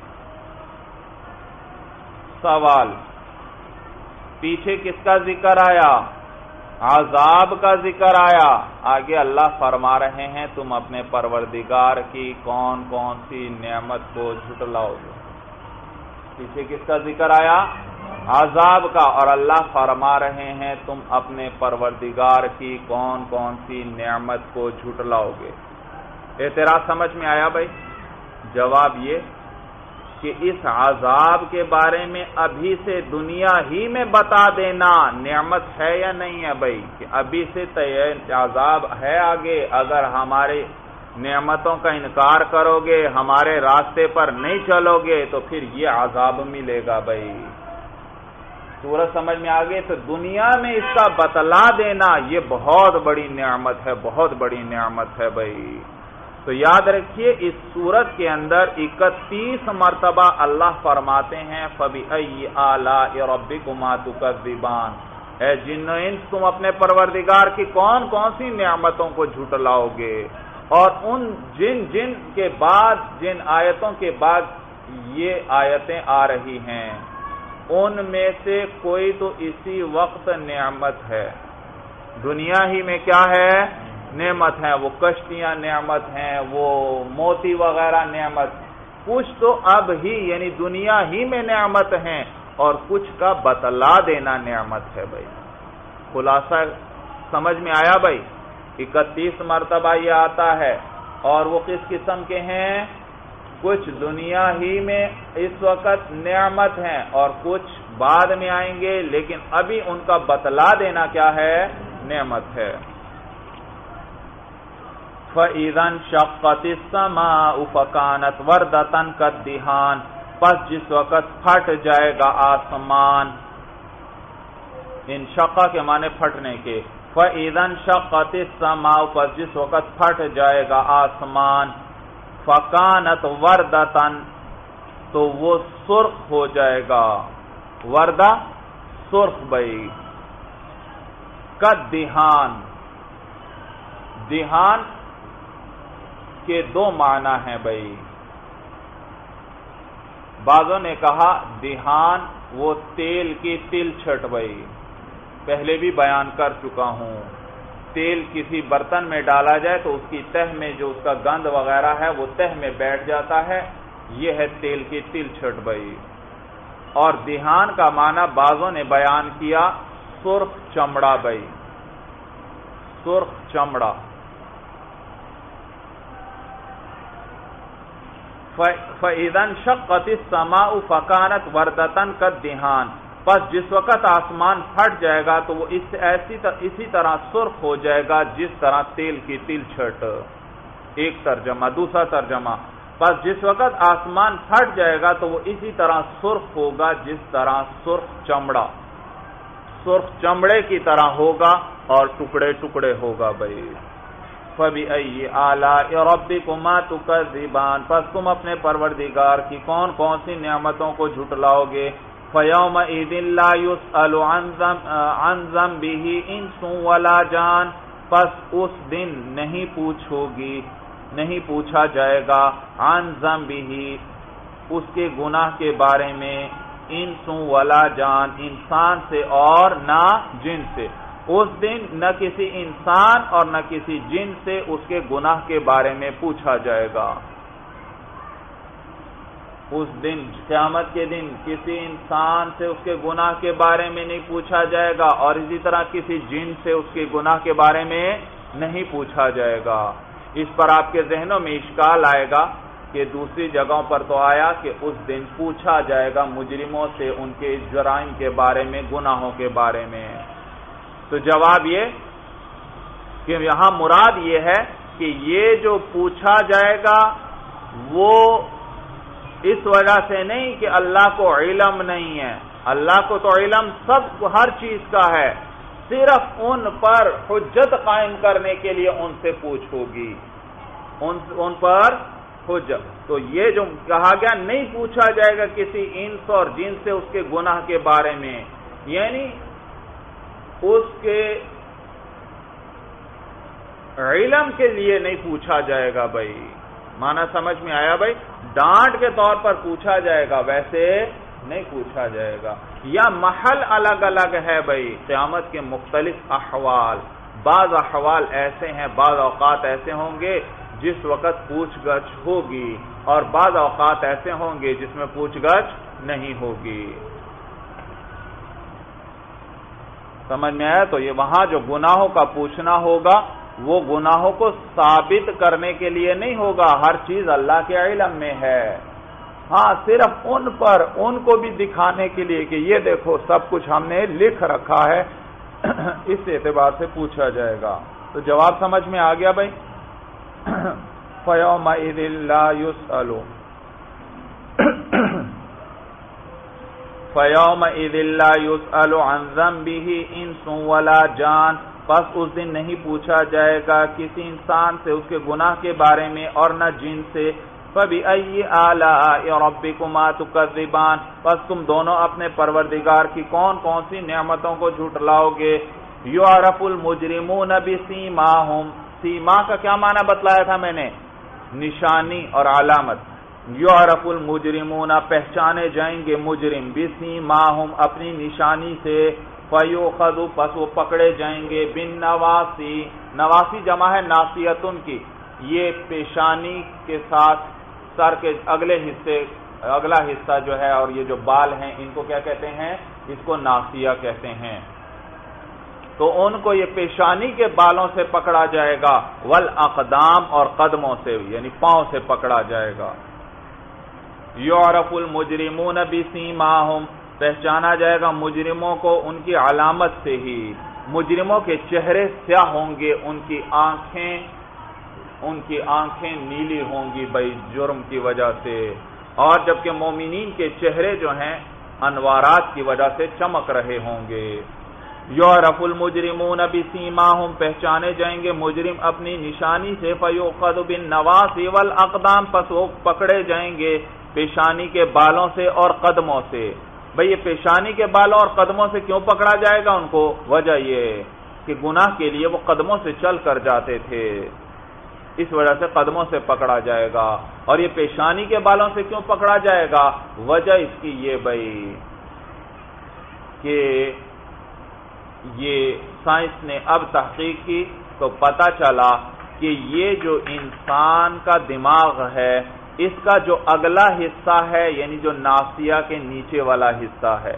سوال، پیچھے کس کا ذکر آیا؟ عذاب کا ذکر آیا۔ آگے اللہ فرما رہے ہیں تم اپنے پروردگار کی کون کون سی نعمت کو جھٹلاؤ گے۔ پیچھے کس کا ذکر آیا؟ عذاب کا، اور اللہ فرما رہے ہیں تم اپنے پروردگار کی کون کون سی نعمت کو جھٹلاؤ گے۔ اعتراض سمجھ میں آیا بھائی؟ جواب یہ کہ اس عذاب کے بارے میں ابھی سے دنیا ہی میں بتا دینا نعمت ہے یا نہیں ہے بھائی، کہ ابھی سے عذاب ہے آگے، اگر ہمارے نعمتوں کا انکار کرو گے، ہمارے راستے پر نہیں چلو گے تو پھر یہ عذاب ملے گا بھائی۔ سورج سمجھ میں آگے؟ تو دنیا میں اس کا بتلا دینا یہ بہت بڑی نعمت ہے، بہت بڑی نعمت ہے بھائی۔ تو یاد رکھیے اس سورت کے اندر اکتیس مرتبہ اللہ فرماتے ہیں فَبِأَيِّ آلَاءِ رَبِّكُمَا تُكَذِّبَانِ، اے جن و انس تم اپنے پروردگار کی کون کون سی نعمتوں کو جھٹلاؤ گے۔ اور ان جن جن کے بعد، جن آیتوں کے بعد یہ آیتیں آ رہی ہیں ان میں سے کوئی تو اسی وقت نعمت ہے۔ دنیا ہی میں کیا ہے؟ نعمت ہے، وہ کشتیاں نعمت ہیں، وہ موتی وغیرہ نعمت، کچھ تو اب ہی یعنی دنیا ہی میں نعمت ہیں اور کچھ کا بتلا دینا نعمت ہے بھائی۔ خلاصہ سمجھ میں آیا بھائی؟ اکتیس مرتبہ یہ آتا ہے، اور وہ کس قسم کے ہیں؟ کچھ دنیا ہی میں اس وقت نعمت ہیں اور کچھ بعد میں آئیں گے، لیکن ابھی ان کا بتلا دینا کیا ہے؟ نعمت ہے۔ فَإِذَا انشَقَّتِ السَّمَاءُ فَكَانَتْ وَرْدَةً كَالدِّهَانِ، پس جس وقت پھٹ جائے گا آسمان، انشقہ کے معنی پھٹنے کے، فَإِذَا انشَقَّتِ السَّمَاءُ، پس جس وقت پھٹ جائے گا آسمان، فَكَانَتْ وَرْدَةً، تو وہ سرخ ہو جائے گا، وردہ سرخ بھائی، کالدِّہان، دہان کے دو معنی ہیں بھائی۔ بعضوں نے کہا دہان وہ تیل کی تل چھٹ بھائی، پہلے بھی بیان کر چکا ہوں، تیل کسی برتن میں ڈالا جائے تو اس کی تہ میں جو اس کا گند وغیرہ ہے وہ تہ میں بیٹھ جاتا ہے، یہ ہے تیل کی تل چھٹ بھائی۔ اور دہان کا معنی بعضوں نے بیان کیا سرخ چمڑا بھائی، سرخ چمڑا۔ فَإِذَا انشَقَّتِ السَّمَاءُ فَكَانَتْ وَرْدَةً كَالدِّهَانِ، پس جس وقت آسمان پھٹ جائے گا تو وہ اس ایسی اسی طرح سرخ ہو جائے گا جس طرح تیل کی تل چھٹ۔ ایک ترجمہ۔ دوسرا ترجمہ، پس جس وقت آسمان پھٹ جائے گا تو وہ اسی طرح سرخ ہوگا جس طرح سرخ چمڑا، سرخ چمڑے کی طرح ہوگا اور ٹکڑے ٹکڑے ہوگا بھائی۔ فَبِأَيِّ آلَاءِ رَبِّكُمَا تُكَذِّبَانِ، پس تم اپنے پروردگار کی کون کون سی نعمتوں کو جھٹلاؤ گے۔ فَيَوْمَئِذٍ لَا يُسْأَلُ عَنْ ذَنبِهِ إِنسٌ وَلَا جَانٌ، پس اس دن نہیں پوچھو گی، نہیں پوچھا جائے گا عن ذنبه، اس کے گناہ کے بارے میں، انس ولا جان، انسان سے اور نہ جن سے۔ اس دن نہ کسی انسان اور نہ کسی جن سے اس کے گناہ کے بارے میں پوچھا جائے گا۔ اس دن قیامت کے دن کسی انسان سے اس کے گناہ کے بارے میں نہیں پوچھا جائے گا، اور اسی طرح کسی جن سے اس کے گناہ کے بارے میں نہیں پوچھا جائے گا۔ اس پر آپ کے ذہنوں میں اشکال آئے گا کہ دوسری جگہوں پر تو آیا کہ اس دن پوچھا جائے گا مجرموں سے ان کے جرائم کے بارے میں، گناہوں کے بارے میں۔ تو جواب یہ کہ یہاں مراد یہ ہے کہ یہ جو پوچھا جائے گا وہ اس وجہ سے نہیں کہ اللہ کو علم نہیں ہے، اللہ کو تو علم سب ہر چیز کا ہے، صرف ان پر حجت قائم کرنے کے لیے ان سے پوچھ ہوگی، ان ان پر حجت. تو یہ جو کہا گیا نہیں پوچھا جائے گا کسی انس اور جن سے اس کے گناہ کے بارے میں، یعنی اس کے علم کے لیے نہیں پوچھا جائے گا. بھائی معنی سمجھ میں آیا بھائی؟ ڈانٹ کے طور پر پوچھا جائے گا، ویسے نہیں پوچھا جائے گا. یا محل الگ الگ ہے بھائی، قیامت کے مختلف احوال. بعض احوال ایسے ہیں، بعض اوقات ایسے ہوں گے جس وقت پوچھ گچھ ہوگی، اور بعض اوقات ایسے ہوں گے جس میں پوچھ گچھ نہیں ہوگی. سمجھ میں آیا؟ تو یہ وہاں جو گناہوں کا پوچھنا ہوگا وہ گناہوں کو ثابت کرنے کے لیے نہیں ہوگا، ہر چیز اللہ کے علم میں ہے. ہاں صرف ان پر ان کو بھی دکھانے کے لیے کہ یہ دیکھو سب کچھ ہم نے لکھ رکھا ہے، اس اعتبار سے پوچھا جائے گا. تو جواب سمجھ میں آ گیا بھائی؟ فَيَوْمَئِذٍ لَا يُسْأَلُ فَيَوْمَئِذٍ لَا يُسْأَلُ عَنْ ذَنْبِهِ إِنسٌ وَلَا جَانٌ. پس اس دن نہیں پوچھا جائے گا کسی انسان سے اس کے گناہ کے بارے میں اور نہ جن سے. فَبِأَيِّ آلَاءِ رَبِّكُمَا تُكَذِّبَانِ. پس تم دونوں اپنے پروردگار کی کون کون سی نعمتوں کو جھٹلاؤ گے. يُعْرَفُ الْمُجْرِمُونَ بِسِيمَاهُمْ. سیما کا کیا معنی بتلایا تھا میں نے؟ نشانی اور علامت. يُعْرَفُ الْمُجْرِمُونَ پہچانے جائیں گے مجرم، بِسِيمَاهُمْ اپنی نشانی سے. فَيُؤْخَذُ پس وہ پکڑے جائیں گے، بِالنَّوَاصِي. نواسی جمع ہے ناصیتن کی. یہ پیشانی کے ساتھ سر کے اگلے حصے، اگلا حصہ جو ہے اور یہ جو بال ہیں ان کو کیا کہتے ہیں؟ اس کو ناصیہ کہتے ہیں. تو ان کو یہ پیشانی کے بالوں سے پکڑا جائے گا، والاقدام اور قدموں سے یعنی پاؤں سے پکڑا جائے گا. یعرف المجرمون بسیماہم پہچانا جائے گا مجرموں کو ان کی علامت سے ہی. مجرموں کے چہرے سیاہ ہوں گے، ان کی آنکھیں ان کی آنکھیں نیلی ہوں گی بھائی جرم کی وجہ سے، اور جبکہ مومنین کے چہرے جو ہیں انوارات کی وجہ سے چمک رہے ہوں گے. یعرف المجرمون بسیماہم پہچانے جائیں گے مجرم اپنی نشانی سے. فیؤخذ بالنواصی والاقدام پس وہ پکڑے جائیں گے پیشانی کے بالوں سے اور قدموں سے. بھئی یہ پیشانی کے بالوں اور قدموں سے کیوں پکڑا جائے گا ان کو؟ وجہ یہ کہ گناہ کے لیے وہ قدموں سے چل کر جاتے تھے، اس وجہ سے قدموں سے پکڑا جائے گا. اور یہ پیشانی کے بالوں سے کیوں پکڑا جائے گا؟ وجہ اس کی یہ بھئی کہ یہ سائنس نے اب تحقیق کی تو پتہ چلا کہ یہ جو انسان کا دماغ ہے اس کا جو اگلا حصہ ہے یعنی جو ناصیہ کے نیچے والا حصہ ہے،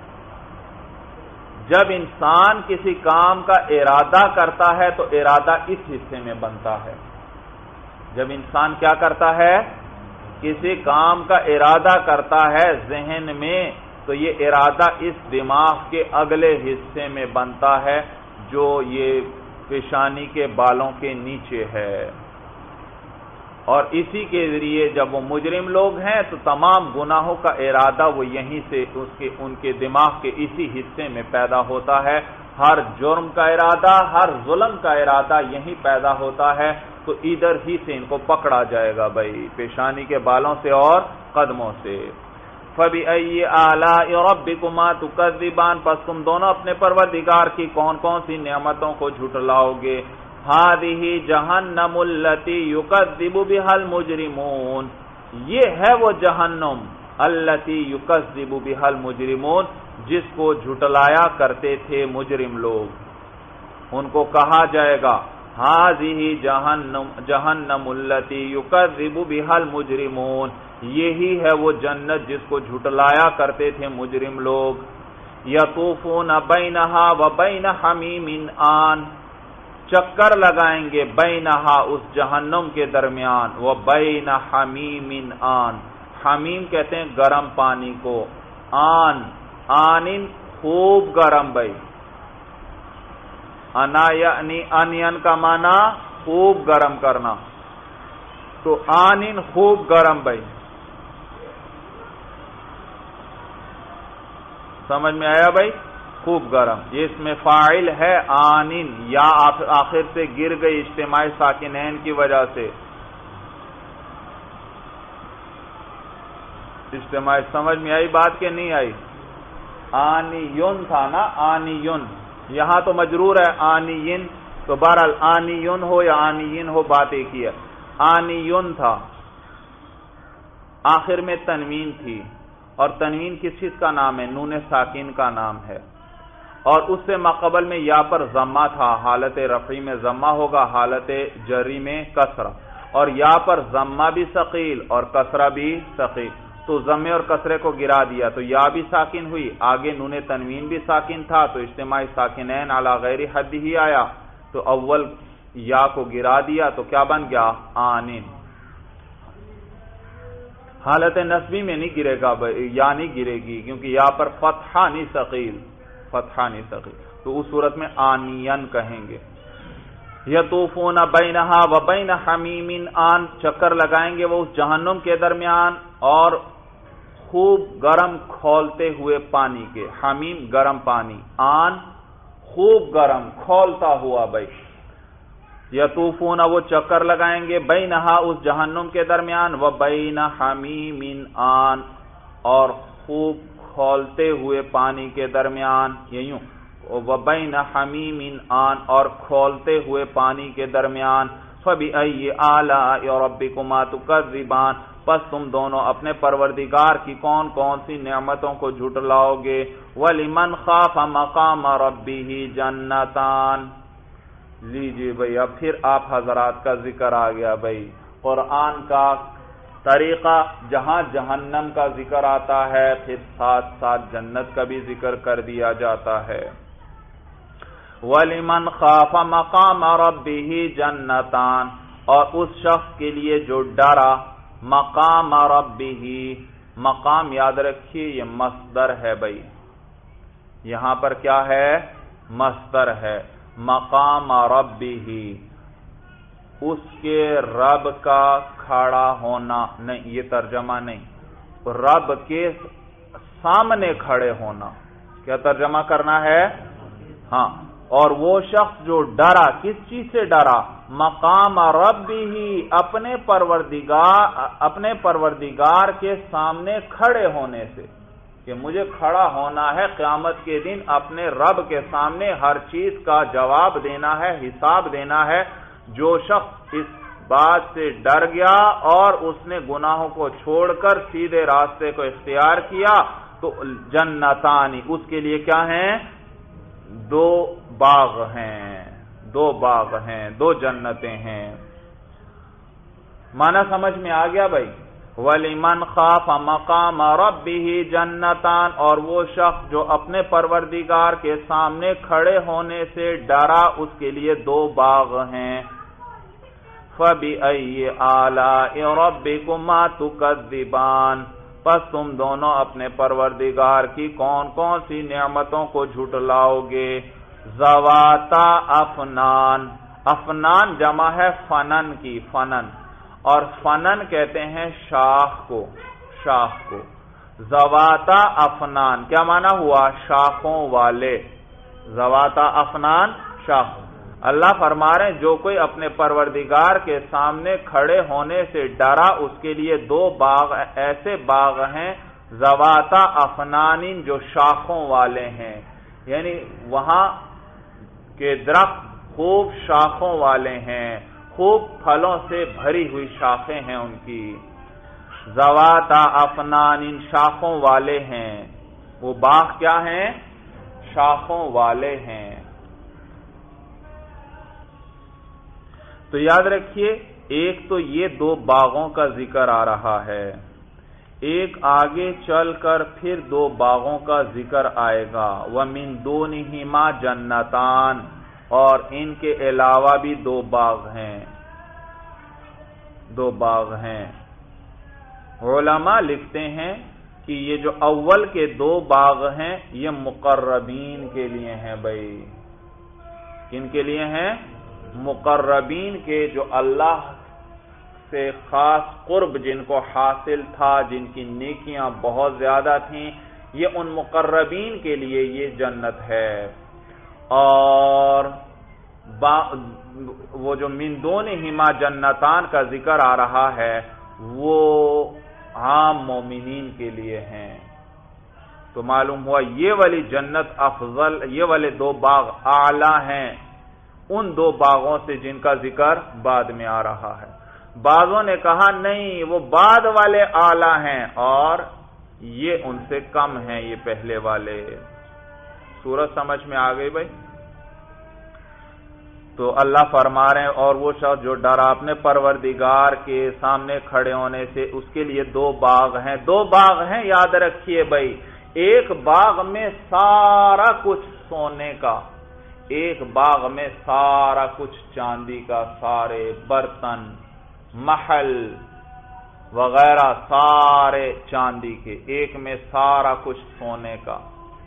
جب انسان کسی کام کا ارادہ کرتا ہے تو ارادہ اس حصے میں بنتا ہے. جب انسان کیا کرتا ہے؟ کسی کام کا ارادہ کرتا ہے ذہن میں، تو یہ ارادہ اس دماغ کے اگلے حصے میں بنتا ہے جو یہ پیشانی کے بالوں کے نیچے ہے. اور اسی کے ذریعے جب وہ مجرم لوگ ہیں تو تمام گناہوں کا ارادہ وہ یہیں سے اس کے ان کے دماغ کے اسی حصے میں پیدا ہوتا ہے. ہر جرم کا ارادہ، ہر ظلم کا ارادہ یہیں پیدا ہوتا ہے. تو ادھر ہی سے ان کو پکڑا جائے گا بھائی، پیشانی کے بالوں سے اور قدموں سے. فَبِأَيِّ آلَاءِ رَبِّكُمَا تُكَذِّبَانِ پس تم دونوں اپنے پروردگار کی کون کون سی نعمتوں کو جھٹلاؤ گے. هَذِهِ جَهَنَّمُ الَّتِي يُكَذِّبُ بِهَا الْمُجْرِمُونَ یہ ہے وہ جہنم الَّتِي يُكَذِّبُ بِهَا الْمُجْرِمُونَ جس کو جھٹلایا کرتے تھے مجرم لوگ. ان کو کہا جائے گا هَذِهِ جَهَنَّمُ جَهَنَّمُ الَّتِي يُكَذِّبُ بِهَا الْمُجْرِمُونَ یہی ہے وہ جنت جس کو جھٹلایا کرتے تھے مجرم لوگ. يَطُوفُونَ بَيْنَهَا وَبَيْنَ حَمِيمٍ آن چکر لگائیں گے بینہا اس جہنم کے درمیان، وَبَيْنَ حَمِيمٍ آن حمیم کہتے ہیں گرم پانی کو، آن آنن خوب گرم بھائی، انا یعنی انین کا معنی خوب گرم کرنا، تو آنن خوب گرم بھائی. سمجھ میں آیا بھائی؟ خوب گرم. یہ اس میں فاعل ہے آنن، یا آخر سے گر گئی اجتماع ساکنین کی وجہ سے. اجتماع سمجھ میں آئی بات کہ نہیں آئی؟ آنیون تھا نا، آنیون، یہاں تو مجرور ہے آنیین، تو بہرحال آنیون ہو یا آنیین ہو بات ایک ہی ہے۔ آنیون تھا، آخر میں تنوین تھی، اور تنوین کس چیز کا نام ہے؟ نون ساکن کا نام ہے، اور اس سے ماقبل میں یا پر ضمہ تھا، حالت رفعی میں ضمہ ہوگا، حالت جری میں کسرہ، اور یا پر ضمہ بھی ثقیل اور کسرہ بھی ثقیل، تو ضمے اور کسرے کو گرا دیا تو یا بھی ساکن ہوئی، آگے نون تنوین بھی ساکن تھا، تو اجتماع ساکنین علی غیر حد ہی آیا، تو اول یا کو گرا دیا تو کیا بن گیا؟ آنین۔ حالت نصبی میں نہیں گرے گا، یا نہیں گرے گی، کیونکہ یا پر فتحہ نہیں ثقیل، فتحہ نہیں ثقیل، تو اس صورت میں آنین کہیں گے۔ یطوفون بینہا و بین حمیم آن، چکر لگائیں گے وہ اس جہنم کے درمیان اور خوب گرم کھولتے ہوئے پانی کے، حمیم گرم پانی، آن خوب گرم کھولتا ہوا، بھائی یطوفون وہ چکر لگائیں گے، بینہا اس جہنم کے درمیان، و بین حمیم آن اور خوب کھولتے ہوئے پانی کے درمیان، یہ یوں وَبَيْنَ حَمِيمٍ آن اور کھولتے ہوئے پانی کے درمیان، فَبِأَيِّ آلَاءِ رَبِّكُمَا تُكَذِّبَانِ پس تم دونوں اپنے پروردگار کی کون کون سی نعمتوں کو جھٹلاؤ گے، وَلِمَنْ خَافَ مَقَامَ رَبِّهِ جَنَّتَانِ لیجئے بھئی اب پھر آپ حضرات کا ذکر آ گیا، بھئی قرآن کا طریقہ جہاں جہنم کا ذکر آتا ہے پھر ساتھ ساتھ جنت کا بھی ذکر کر دیا جاتا ہے۔ وَلِمَنْ خَافَ مَقَامَ رَبِّهِ جَنَّتَانِ اور اس شخص کے لیے جو ڈرا مقام ربہ، مقام یاد رکھیے یہ مصدر ہے، بھئی یہاں پر کیا ہے؟ مصدر ہے، مقام ربہ اس کے رب کا کھڑا ہونا، نہیں یہ ترجمہ نہیں، رب کے سامنے کھڑے ہونا، کیا ترجمہ کرنا ہے؟ ہاں، اور وہ شخص جو ڈرا، کس چیز سے ڈرا؟ مقام ربہ اپنے پروردگار اپنے پروردگار کے سامنے کھڑے ہونے سے، کہ مجھے کھڑا ہونا ہے قیامت کے دن اپنے رب کے سامنے، ہر چیز کا جواب دینا ہے، حساب دینا ہے۔ جو شخص اس بات سے ڈر گیا اور اس نے گناہوں کو چھوڑ کر سیدھے راستے کو اختیار کیا تو جنتانی اس کے لیے کیا ہیں؟ دو باغ ہیں، دو باغ ہیں، دو جنتیں ہیں۔ معنی سمجھ میں آ گیا بھائی؟ وَلِمَنْ خَافَ مَقَامَ رَبِّهِ جَنَّتَانِ اور وہ شخص جو اپنے پروردگار کے سامنے کھڑے ہونے سے ڈرا اس کے لیے دو باغ ہیں۔ فَبِأَيِّ آلَاءِ رَبِّكُمَا تُكَذِّبَانِ پس تم دونوں اپنے پروردگار کی کون کون سی نعمتوں کو جھٹلاؤ گے؟ ذواتا افنان، افنان جمع ہے فنن کی، فنن، اور فنن کہتے ہیں شاخ کو، شاخ کو۔ ذواتا افنان کیا معنی ہوا؟ شاخوں والے، ذواتا افنان شاخ۔ اللہ فرما رہے ہیں جو کوئی اپنے پروردگار کے سامنے کھڑے ہونے سے ڈرا اس کے لیے دو باغ ایسے باغ ہیں ذواتا افنان جو شاخوں والے ہیں، یعنی وہاں کے درخت خوب شاخوں والے ہیں، خوب پھلوں سے بھری ہوئی شاخیں ہیں ان کی۔ ذواتا افنان شاخوں والے ہیں، وہ باغ کیا ہیں؟ شاخوں والے ہیں۔ تو یاد رکھیے ایک تو یہ دو باغوں کا ذکر آ رہا ہے، ایک آگے چل کر پھر دو باغوں کا ذکر آئے گا، وَمِن دُونِهِمَا جَنَّتَانِ اور ان کے علاوہ بھی دو باغ ہیں، دو باغ ہیں۔ علماء لکھتے ہیں کہ یہ جو اول کے دو باغ ہیں یہ مقربین کے لیے ہیں، بھائی کن کے لیے ہیں؟ مقربین کے، جو اللہ سے خاص قرب جن کو حاصل تھا، جن کی نیکیاں بہت زیادہ تھیں، یہ ان مقربین کے لیے یہ جنت ہے۔ اور وہ جو من دونہما جنتان کا ذکر آ رہا ہے وہ عام مومنین کے لیے ہیں۔ تو معلوم ہوا یہ والی جنت افضل، یہ والے دو باغ اعلی ہیں ان دو باغوں سے جن کا ذکر بعد میں آ رہا ہے۔ بعضوں نے کہا نہیں، وہ بعد والے اعلی ہیں اور یہ ان سے کم ہیں یہ پہلے والے۔ سورج سمجھ میں آ گئی بھائی؟ تو اللہ فرما رہے ہیں اور وہ شخص جو ڈرا اپنے پروردگار کے سامنے کھڑے ہونے سے، اس کے لیے دو باغ ہیں۔ دو باغ ہیں، یاد رکھیے بھائی، ایک باغ میں سارا کچھ سونے کا، ایک باغ میں سارا کچھ چاندی کا، سارے برتن، محل وغیرہ سارے چاندی کے، ایک میں سارا کچھ سونے کا۔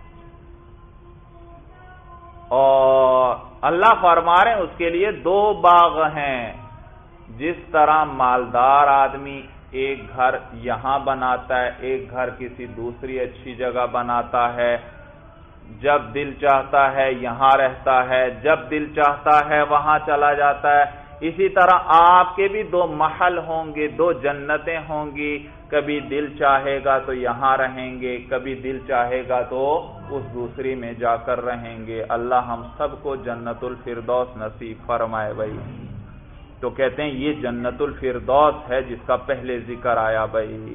اور اللہ فرما رہے ہیں اس کے لیے دو باغ ہیں۔ جس طرح مالدار آدمی ایک گھر یہاں بناتا ہے، ایک گھر کسی دوسری اچھی جگہ بناتا ہے، جب دل چاہتا ہے یہاں رہتا ہے، جب دل چاہتا ہے وہاں چلا جاتا ہے، اسی طرح آپ کے بھی دو محل ہوں گے، دو جنتیں ہوں گی، کبھی دل چاہے گا تو یہاں رہیں گے، کبھی دل چاہے گا تو اس دوسری میں جا کر رہیں گے۔ اللہ ہم سب کو جنت الفردوس نصیب فرمائے بھائی۔ تو کہتے ہیں یہ جنت الفردوس ہے جس کا پہلے ذکر آیا بھائی۔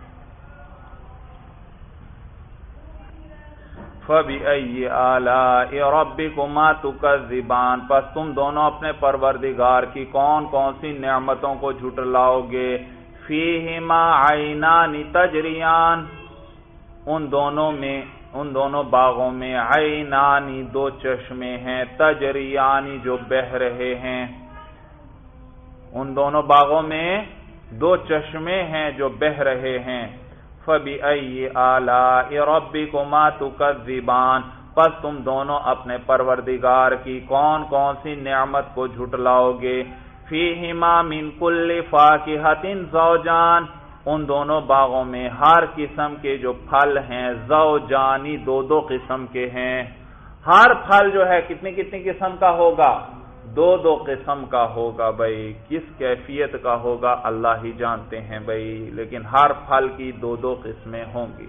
فَبِأَيِّ آلَاءِ رَبِّكُمَا تُكَذِّبَانِ، پس تم دونوں اپنے پروردگار کی کون کون سی نعمتوں کو جھٹلاؤ گے۔ فِيهِمَا عَيْنَانِ تَجْرِيَانِ، ان دونوں میں، ان دونوں باغوں میں، عینانی دو چشمے ہیں، تجریانی جو بہہ رہے ہیں، ان دونوں باغوں میں دو چشمے ہیں جو بہہ رہے ہیں۔ فَبِأَيِّ آلَاءِ رَبِّكُمَا تُكَذِّبَانِ، پس تم دونوں اپنے پروردگار کی کون کون سی نعمت کو جھٹلاؤ گے۔ فِيهِمَا مِن كُلِّ فَاكِهَةٍ زَوْجَانِ، ان دونوں باغوں میں ہر قسم کے جو پھل ہیں، زوجانی دو دو قسم کے ہیں۔ ہر پھل جو ہے کتنی کتنی قسم کا ہوگا؟ دو دو قسم کا ہوگا بھائی۔ کس کیفیت کا ہوگا اللہ ہی جانتے ہیں بھائی، لیکن ہر پھل کی دو دو قسمیں ہوں گی۔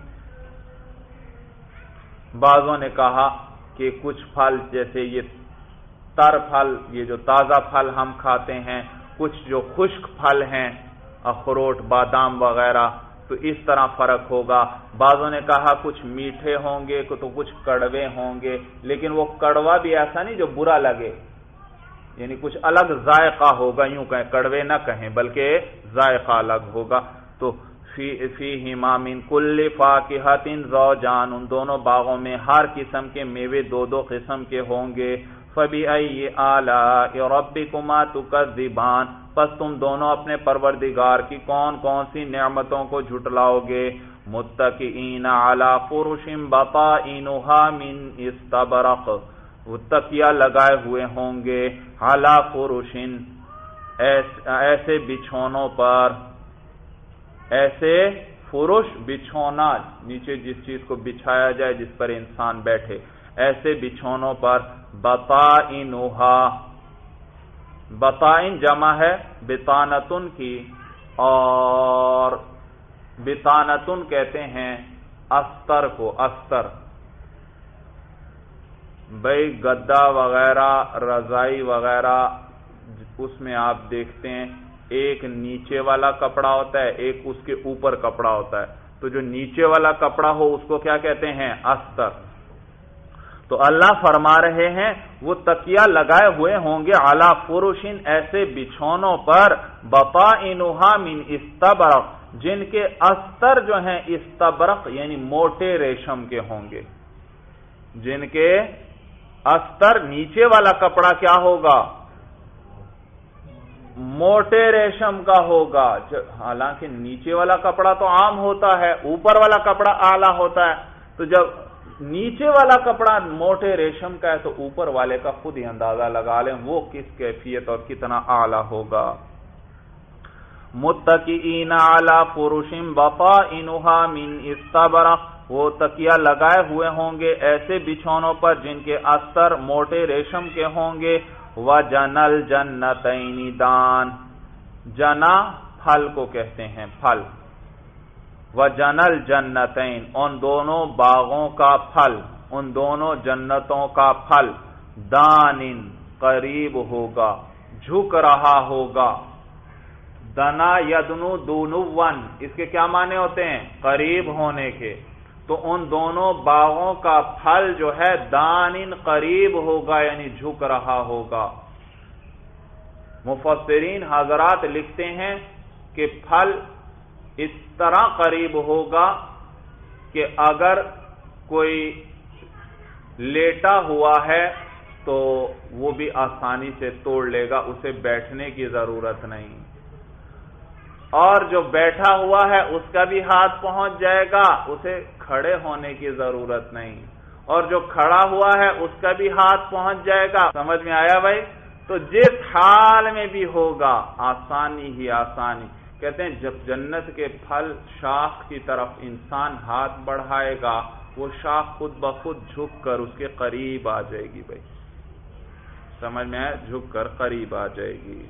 بعضوں نے کہا کہ کچھ پھل جیسے یہ تر پھل، یہ جو تازہ پھل ہم کھاتے ہیں، کچھ جو خشک پھل ہیں، اخروٹ، بادام وغیرہ، تو اس طرح فرق ہوگا۔ بعضوں نے کہا کچھ میٹھے ہوں گے تو کچھ کڑوے ہوں گے، لیکن وہ کڑوا بھی ایسا نہیں جو برا لگے، یعنی کچھ الگ ذائقہ ہوگا، یوں کہیں کڑوے نہ کہیں بلکہ ذائقہ الگ ہوگا۔ تو فیہما من کل فاکہۃ زوجان، ان دونوں باغوں میں ہر قسم کے میوے دو دو قسم کے ہوں گے۔ فبأي آلاء ربكما تكذبان، پس تم دونوں اپنے پروردگار کی کون کون سی نعمتوں کو جھٹلاؤ گے۔ متکئین علی فرش بطائنها من استبرق، وہ تکیہ لگائے ہوئے ہوں گے، علی فرش، ایسے بچھونوں پر، ایسے فرش بچھونا، نیچے جس چیز کو بچھایا جائے جس پر انسان بیٹھے، ایسے بچھونوں پر، بطائنها، بطائن جمع ہے بطانتن کی، اور بطانتن کہتے ہیں استر کو، استر بھئی گدا وغیرہ، رضائی وغیرہ، اس میں آپ دیکھتے ہیں ایک نیچے والا کپڑا ہوتا ہے، ایک اس کے اوپر کپڑا ہوتا ہے، تو جو نیچے والا کپڑا ہو اس کو کیا کہتے ہیں؟ استر۔ تو اللہ فرما رہے ہیں وہ تکیہ لگائے ہوئے ہوں گے علی فرشن، ایسے بچھونوں پر، بطائنها من استبرق، جن کے استر جو ہیں استبرق یعنی موٹے ریشم کے ہوں گے، جن کے استر، نیچے والا کپڑا کیا ہوگا؟ موٹے ریشم کا ہوگا۔ حالانکہ نیچے والا کپڑا تو عام ہوتا ہے، اوپر والا کپڑا اعلیٰ ہوتا ہے، تو جب نیچے والا کپڑا موٹے ریشم کا ہے تو اوپر والے کا خود ہی اندازہ لگا لیں وہ کس کیفیت اور کتنا اعلیٰ ہوگا۔ متکئین علی فرش بطائنها من استبرق، وہ تکیہ لگائے ہوئے ہوں گے ایسے بچھونوں پر جن کے استر موٹے ریشم کے ہوں گے۔ وَجَنَى الْجَنَّتَيْنِ دَانٍ، جنا پھل کو کہتے ہیں، پھل، وجنل جنتین، ان دونوں باغوں کا پھل، ان دونوں جنتوں کا پھل، دانن قریب ہوگا، جھک رہا ہوگا۔ دنا یدنو دونون، اس کے کیا معنی ہوتے ہیں؟ قریب ہونے کے۔ تو ان دونوں باغوں کا پھل جو ہے دانن قریب ہوگا، یعنی جھک رہا ہوگا۔ مفسرین حضرات لکھتے ہیں کہ پھل اس طرح قریب ہوگا کہ اگر کوئی لیٹا ہوا ہے تو وہ بھی آسانی سے توڑ لے گا، اسے بیٹھنے کی ضرورت نہیں، اور جو بیٹھا ہوا ہے اس کا بھی ہاتھ پہنچ جائے گا، اسے کھڑے ہونے کی ضرورت نہیں، اور جو کھڑا ہوا ہے اس کا بھی ہاتھ پہنچ جائے گا۔ سمجھ میں آیا بھائی؟ تو جس حال میں بھی ہوگا آسانی ہی آسانی۔ کہتے ہیں جب جنت کے پھل شاخ کی طرف انسان ہاتھ بڑھائے گا، وہ شاخ خود بخود جھک کر اس کے قریب آ جائے گی۔ بھائی سمجھ میں آیا؟ جھک کر قریب آ جائے گی۔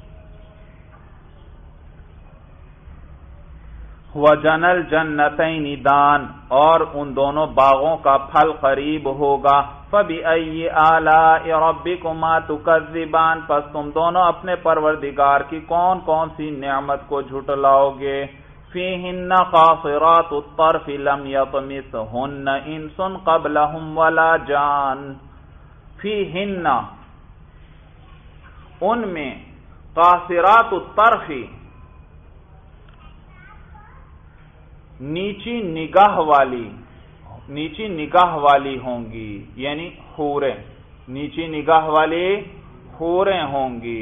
وَجَنَلْ جَنَّتَيْنِ دان، اور ان دونوں باغوں کا پھل قریب ہوگا۔ فَبِأَيِّ آلَاءِ رَبِّكُمَا تُكَذِّبَانِ، پس تم دونوں اپنے پروردگار کی کون کون سی نعمت کو جھٹلاؤ گے۔ فِيهِنَّ قَاصِرَاتُ الطَّرْفِ لَمْ يَطْمِثْهُنَّ إِنسٌ قَبْلَهُمْ وَلَا جَانٌ۔ فِيهِنَّ، ان میں، قاصرات الطرف، نیچی نگاہ والی، نیچی نگاہ والی ہوں گی، یعنی حوریں، نیچی نگاہ والی حوریں ہوں گی۔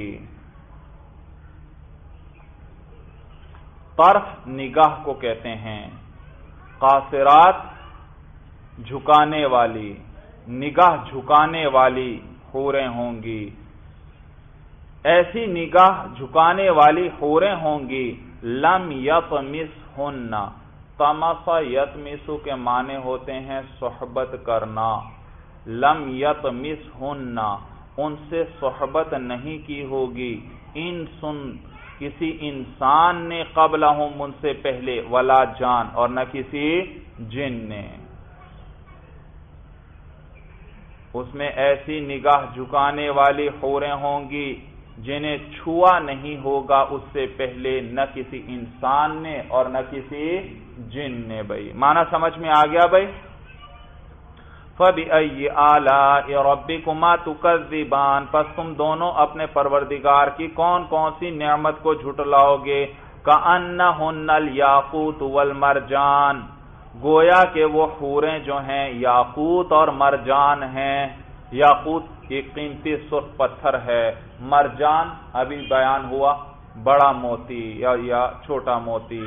طرف نگاہ کو کہتے ہیں، قاصرات جھکانے والی، نگاہ جھکانے والی حوریں ہوں گی۔ ایسی نگاہ جھکانے والی حوریں ہوں گی، لم یطمثہن، طمس یطمس کے معنی ہوتے ہیں صحبت کرنا۔ لم یطمثہن، ان سے صحبت نہیں کی ہوگی، انسن، کسی انسان نے، قبلہم، ان سے پہلے، ولا جان، اور نہ کسی جن نے۔ اس میں ایسی نگاہ جھکانے والی حوریں ہوں گی جنہیں چھوا نہیں ہوگا اس سے پہلے نہ کسی انسان نے اور نہ کسی جن نے۔ بھائی معنی سمجھ میں آ گیا بھائی؟ فَبِأَيِّ آلَاءِ رَبِّكُمَا تُكَذِّبَانِ، پس تم دونوں اپنے پروردگار کی کون کون سی نعمت کو جھٹلاؤ گے۔ كَأَنَّهُنَّ الْيَاقُوتُ وَالْمَرْجَانُ، گویا کہ وہ حوریں جو ہیں یاقوت اور مرجان ہیں۔ یاقوت ایک قیمتی سرخ پتھر ہے، مرجان ابھی بیان ہوا بڑا موتی یا یا چھوٹا موتی۔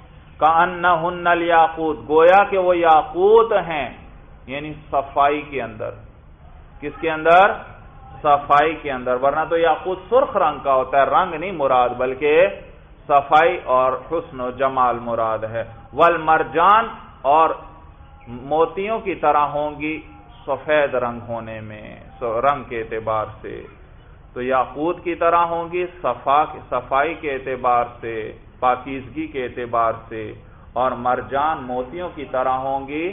کأنہن الیاقوت، گویا کہ وہ یاقوت ہیں، یعنی صفائی کے اندر۔ کس کے اندر؟ صفائی کے اندر، ورنہ تو یاقوت سرخ رنگ کا ہوتا ہے، رنگ نہیں مراد بلکہ صفائی اور حسن و جمال مراد ہے۔ والمرجان، اور موتیوں کی طرح ہوں گی سفید رنگ ہونے میں، رنگ کے اعتبار سے۔ تو یاقوت کی طرح ہوں گی صفائی کے اعتبار سے، پاکیزگی کے اعتبار سے، اور مرجان موتیوں کی طرح ہوں گی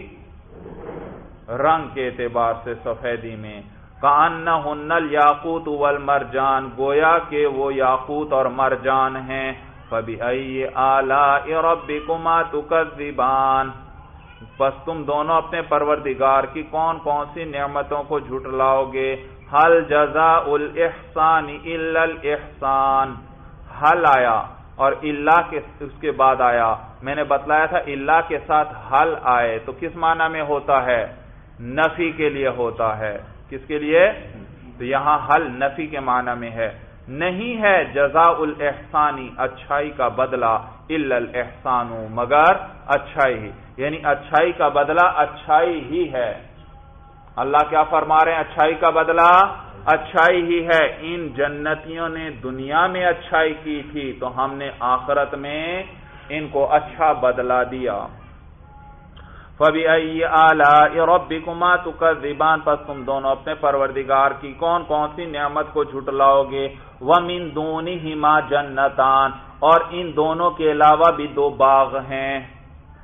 رنگ کے اعتبار سے، سفیدی میں۔ کأنہن الیاقوت والمرجان، گویا کہ وہ یاقوت اور مرجان ہیں۔ فَبِأَيِّ آلَاءِ رَبِّكُمَا تُكَذِّبَانِ، پس تم دونوں اپنے پروردگار کی کون کون سی نعمتوں کو جھٹلاؤ گے۔ حل جزاء الاحسان الا الاحسان، حل آیا اور الا کے اس کے بعد آیا، میں نے بتلایا تھا الا کے ساتھ حل آئے تو کس معنی میں ہوتا ہے؟ نفی کے لیے ہوتا ہے۔ کس کے لیے؟ تو یہاں حل نفی کے معنی میں ہے، نہیں ہے جزاء الاحسانی، اچھائی کا بدلہ، الا الاحسان، مگر اچھائی ہی، یعنی اچھائی کا بدلہ اچھائی ہی ہے۔ اللہ کیا فرما رہے ہیں؟ اچھائی کا بدلہ اچھائی ہی ہے۔ ان جنتیوں نے دنیا میں اچھائی کی تھی تو ہم نے آخرت میں ان کو اچھا بدلہ دیا۔ فَبِأَيِّ آلَاءِ رَبِّكُمَا تُكَذِّبَانِ، پس تم دونوں اپنے پروردگار کی کون کون سی نعمت کو جھٹلاؤ گے۔ وَمِن دُونِهِمَا جَنَّتَانِ، اور ان دونوں کے علاوہ بھی دو باغ ہیں۔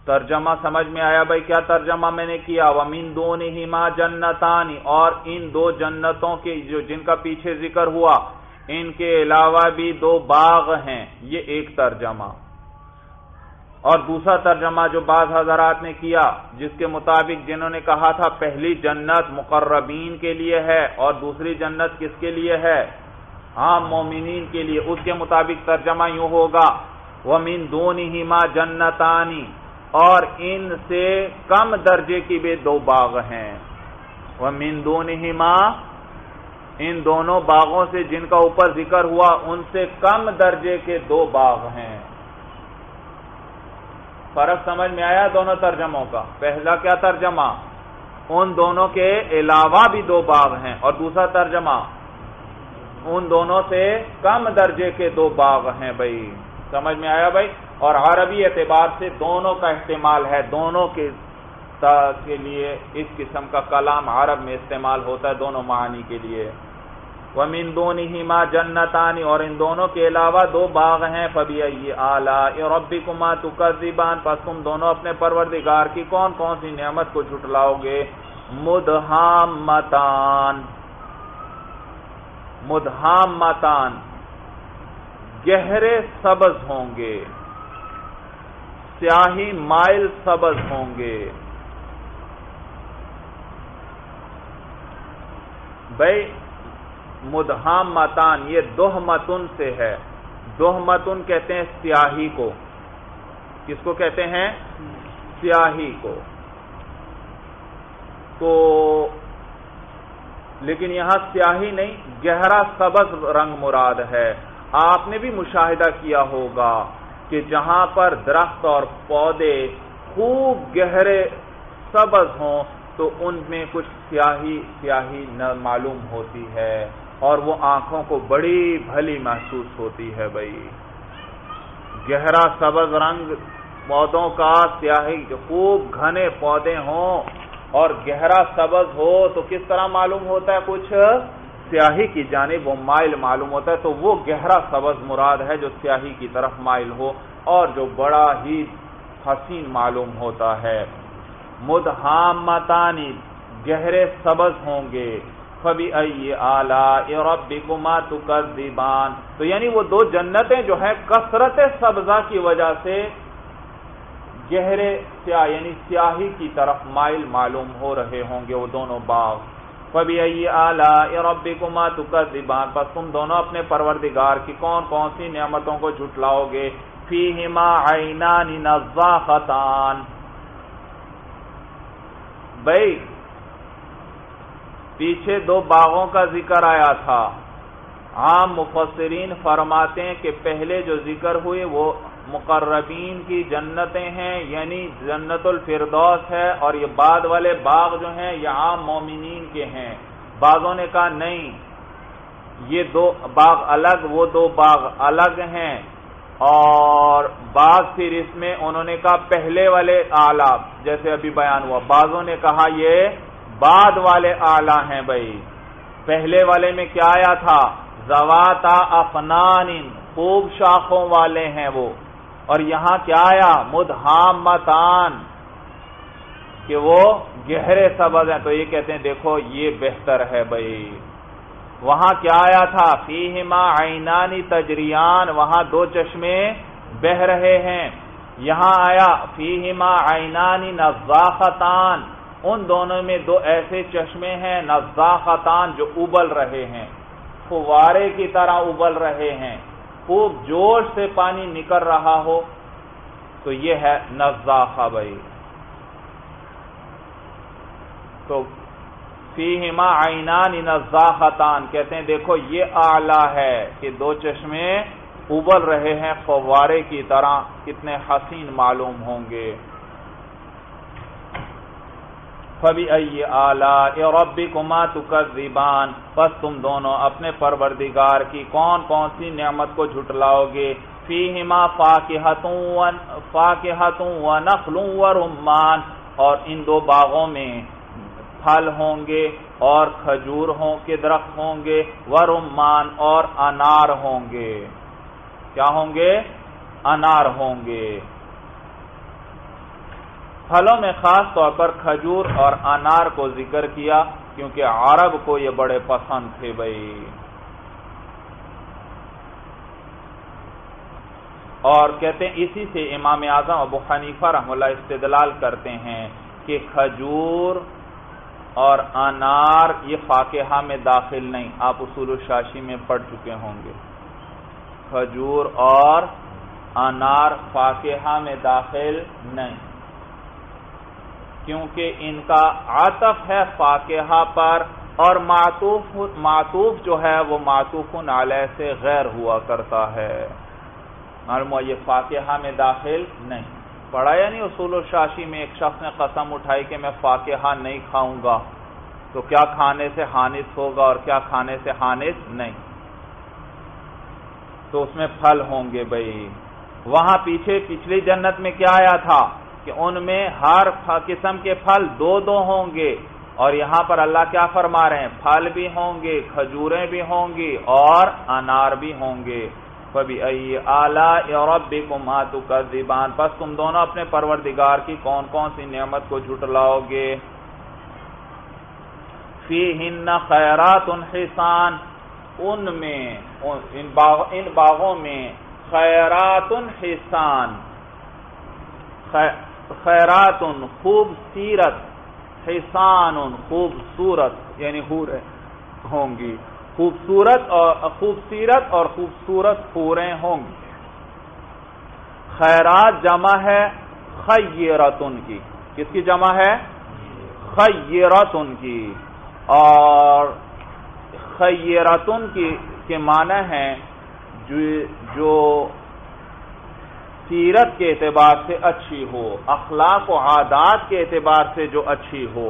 ترجمہ سمجھ میں آیا بھائی؟ کیا ترجمہ میں نے کیا؟ وَمِن دُونِهِمَا جَنَّتَانِ، اور ان دو جنتوں کے جو جن کا پیچھے ذکر ہوا ان کے علاوہ بھی دو باغ ہیں، یہ ایک ترجمہ۔ اور دوسرا ترجمہ جو بعض حضرات نے کیا جس کے مطابق جنہوں نے کہا تھا پہلی جنت مقربین کے لیے ہے اور دوسری جنت کس کے لیے ہے؟ عام مومنین کے لیے، اس کے مطابق ترجمہ یوں ہوگا وَمِن دُونِهِمَا جَنَّتَانِ، اور ان سے کم درجے کی بھی دو باغ ہیں۔ وَمِن دُونِهِمَا، ان دونوں باغوں سے جن کا اوپر ذکر ہوا ان سے کم درجے کے دو باغ ہیں۔ فرق سمجھ میں آیا دونوں ترجموں کا؟ پہلا کیا ترجمہ؟ ان دونوں کے علاوہ بھی دو باغ ہیں، اور دوسرا ترجمہ ان دونوں سے کم درجے کے دو باغ ہیں۔ بھائی سمجھ میں آیا بھائی؟ اور عربی اعتبار سے دونوں کا احتمال ہے، دونوں کے کے لیے اس قسم کا کلام عرب میں استعمال ہوتا ہے دونوں معنی کے لیے۔ وَمِن دُونِهِمَا جَنَّتَانِ، اور ان دونوں کے علاوہ دو باغ ہیں۔ فَبِأَيِّ آلَاءِ رَبِّكُمَا تُكَذِّبَانِ، پس تم دونوں اپنے پروردگار کی کون کون سی نعمت کو جھٹلاؤ گے؟ مُدْحَامَّتَانِ، مُدْحَامَّتَانِ گہرے سبز ہوں گے، سیاہی مائل سبز ہوں گے۔ بھائی مدحامتان یہ دہمتن سے ہے، دہمتن کہتے ہیں سیاہی کو، کس کو کہتے ہیں؟ سیاہی کو۔ تو لیکن یہاں سیاہی نہیں، گہرا سبز رنگ مراد ہے۔ آپ نے بھی مشاہدہ کیا ہوگا کہ جہاں پر درخت اور پودے خوب گہرے سبز ہوں تو ان میں کچھ سیاہی سیاہی نہ معلوم ہوتی ہے اور وہ آنکھوں کو بڑی بھلی محسوس ہوتی ہے۔ بھائی گہرا سبز رنگ پودوں کا، سیاہی خوب گھنے پودے ہوں اور گہرا سبز ہو تو کس طرح معلوم ہوتا ہے؟ کچھ سیاہی کی جانب وہ مائل معلوم ہوتا ہے، تو وہ گہرا سبز مراد ہے جو سیاہی کی طرف مائل ہو اور جو بڑا ہی حسین معلوم ہوتا ہے۔ مدحامتان گہرے سبز ہوں گے۔ فَبِأَيِّ آلَاءِ رَبِّكُمَا تُكَذِّبَانِ، تو یعنی وہ دو جنتیں جو ہیں کثرت سبزہ کی وجہ سے گہرے سیاہ یعنی سیاہی کی طرف مائل معلوم ہو رہے ہوں گے وہ دونوں باغ۔ فَبِأَيِّ آلَاءِ رَبِّكُمَا تُكَذِّبَانِ، پس تم دونوں اپنے پروردگار کی کون کون سی نعمتوں کو جھٹلاؤ گے؟ فِيهِمَا عَيْنَانِ نَضَّاخَتَانِ، بھائی پیچھے دو باغوں کا ذکر آیا تھا۔ عام مفسرین فرماتے ہیں کہ پہلے جو ذکر ہوئے وہ مقربین کی جنتیں ہیں، یعنی جنت الفردوس ہے، اور یہ بعد والے باغ جو ہیں یہ عام مومنین کے ہیں۔ بعضوں نے کہا نہیں، یہ دو باغ الگ وہ دو باغ الگ ہیں، اور بعض پھر اس میں انہوں نے کہا پہلے والے اعلیٰ جیسے ابھی بیان ہوا، بعضوں نے کہا یہ بعد والے اعلیٰ ہیں۔ بھائی پہلے والے میں کیا آیا تھا؟ ذواتا افنان، خوب شاخوں والے ہیں وہ، اور یہاں کیا آیا؟ مدحامتان کہ وہ گہرے سبز ہیں، تو یہ کہتے ہیں دیکھو یہ بہتر ہے۔ بھائی وہاں کیا آیا تھا؟ فیہما عینان تجریان، وہاں دو چشمے بہ رہے ہیں۔ یہاں آیا فیہما عینان نضاختان، ان دونوں میں دو ایسے چشمے ہیں نضاختان جو ابل رہے ہیں، فوارے کی طرح ابل رہے ہیں، خوب جوش سے پانی نکل رہا ہو، تو یہ ہے نضاخہ۔ بھائی تو فیہما عینان نضاختان کہتے ہیں دیکھو یہ اعلیٰ ہے کہ دو چشمے ابل رہے ہیں فوارے کی طرح، کتنے حسین معلوم ہوں گے۔ فَبِأَيِّ آلَاءِ رَبِّكُمَا تُكَذِّبَانِ، پس تم دونوں اپنے پروردگار کی کون کون سی نعمت کو جھٹلاؤ گے؟ فِيهِمَا فَاكِهَةٌ وَنَخْلٌ وَرُمَّانٌ، اور ان دو باغوں میں پھل ہوں گے اور کھجور ہوں کے درخت ہوں گے، ورمان اور انار ہوں گے۔ کیا ہوں گے؟ انار ہوں گے۔ پھلوں میں خاص طور پر کھجور اور انار کو ذکر کیا کیونکہ عرب کو یہ بڑے پسند تھے بھائی. اور کہتے ہیں اسی سے امام اعظم ابو حنیفہ رحمہ اللہ استدلال کرتے ہیں کہ کھجور اور انار یہ فاکہہ میں داخل نہیں. آپ اصول الشاشی میں پڑھ چکے ہوں گے. کھجور اور انار فاکہہ میں داخل نہیں کیونکہ ان کا عطف ہے فاکہہ پر، اور معطوف معطوف جو ہے وہ معطوف علیہ سے غیر ہوا کرتا ہے. معلوم ہوا یہ فاکہہ میں داخل نہیں. پڑھا یا نہیں اصول الشاشی میں ایک شخص نے قسم اٹھائی کہ میں فاکہہ نہیں کھاؤں گا، تو کیا کھانے سے حانث ہوگا اور کیا کھانے سے حانث نہیں. تو اس میں پھل ہوں گے بھائی. وہاں پیچھے پچھلی جنت میں کیا آیا تھا کہ ان میں ہر قسم کے پھل دو دو ہوں گے، اور یہاں پر اللہ کیا فرما رہے ہیں؟ پھل بھی ہوں گے، کھجوریں بھی ہوں گی اور انار بھی ہوں گے. فَبِأَيِّ آلَاءِ رَبِّكُمَا تُكَذِّبَانِ، پس تم دونوں اپنے پروردگار کی کون کون سی نعمت کو جھٹلاؤ گے. فِيهِنَّ خَيْرَاتٌ حِسَانٌ، ان میں ان, باغ ان باغوں میں خیرات حسان، خیرات خوب سیرت، حسان خوبصورت یعنی حوریں ہوں گی. خوبصورت اور خوبصیرت اور خوبصورت حوریں ہوں گی. خیرات جمع ہے خیرتن کی. کس کی جمع ہے؟ خیرتن کی. اور خیرتن کی کے معنی ہے جو, جو سیرت کے اعتبار سے اچھی ہو، اخلاق و عادات کے اعتبار سے جو اچھی ہو.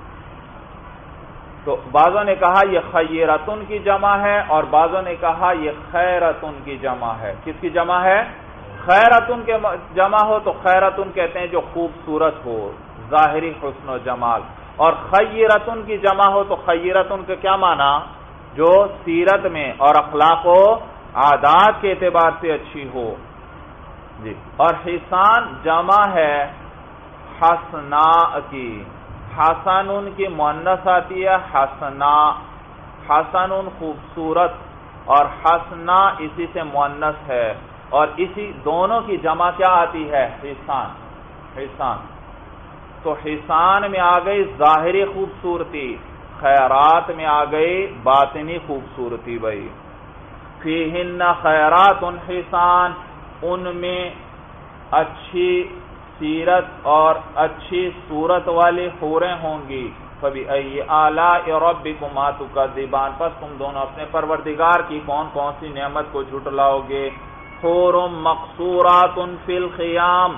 تو بعضوں نے کہا یہ خیرتن کی جمع ہے اور بعضوں نے کہا یہ خیرتن کی جمع ہے. کس کی جمع ہے؟ خیرتن کے جمع ہو تو خیرتن کہتے ہیں جو خوبصورت ہو، ظاہری حسن و جمال. اور خیرتن کی جمع ہو تو خیرتن کا کیا معنی؟ جو سیرت میں اور اخلاق و عادات کے اعتبار سے اچھی ہو. جی. اور حسان جمع ہے حسنا کی. حسن کی مؤنث آتی ہے حسنا. حسن خوبصورت اور حسنا اسی سے مؤنث ہے، اور اسی دونوں کی جمع کیا آتی ہے؟ حسان. حسان تو حسان میں آ گئی ظاہری خوبصورتی، خیرات میں آ گئی باطنی خوبصورتی بھائی. فیہن خیرات حسان، ان میں اچھی سیرت اور اچھی صورت والی حوریں ہوں گی. فَبِأَيِّ آلَاءِ رَبِّكُمَا تُكَذِّبَانِ، پس تم دونوں اپنے پروردگار کی کون کون سی نعمت کو جھٹلاؤ گے. حور مقصورات فی الخیام،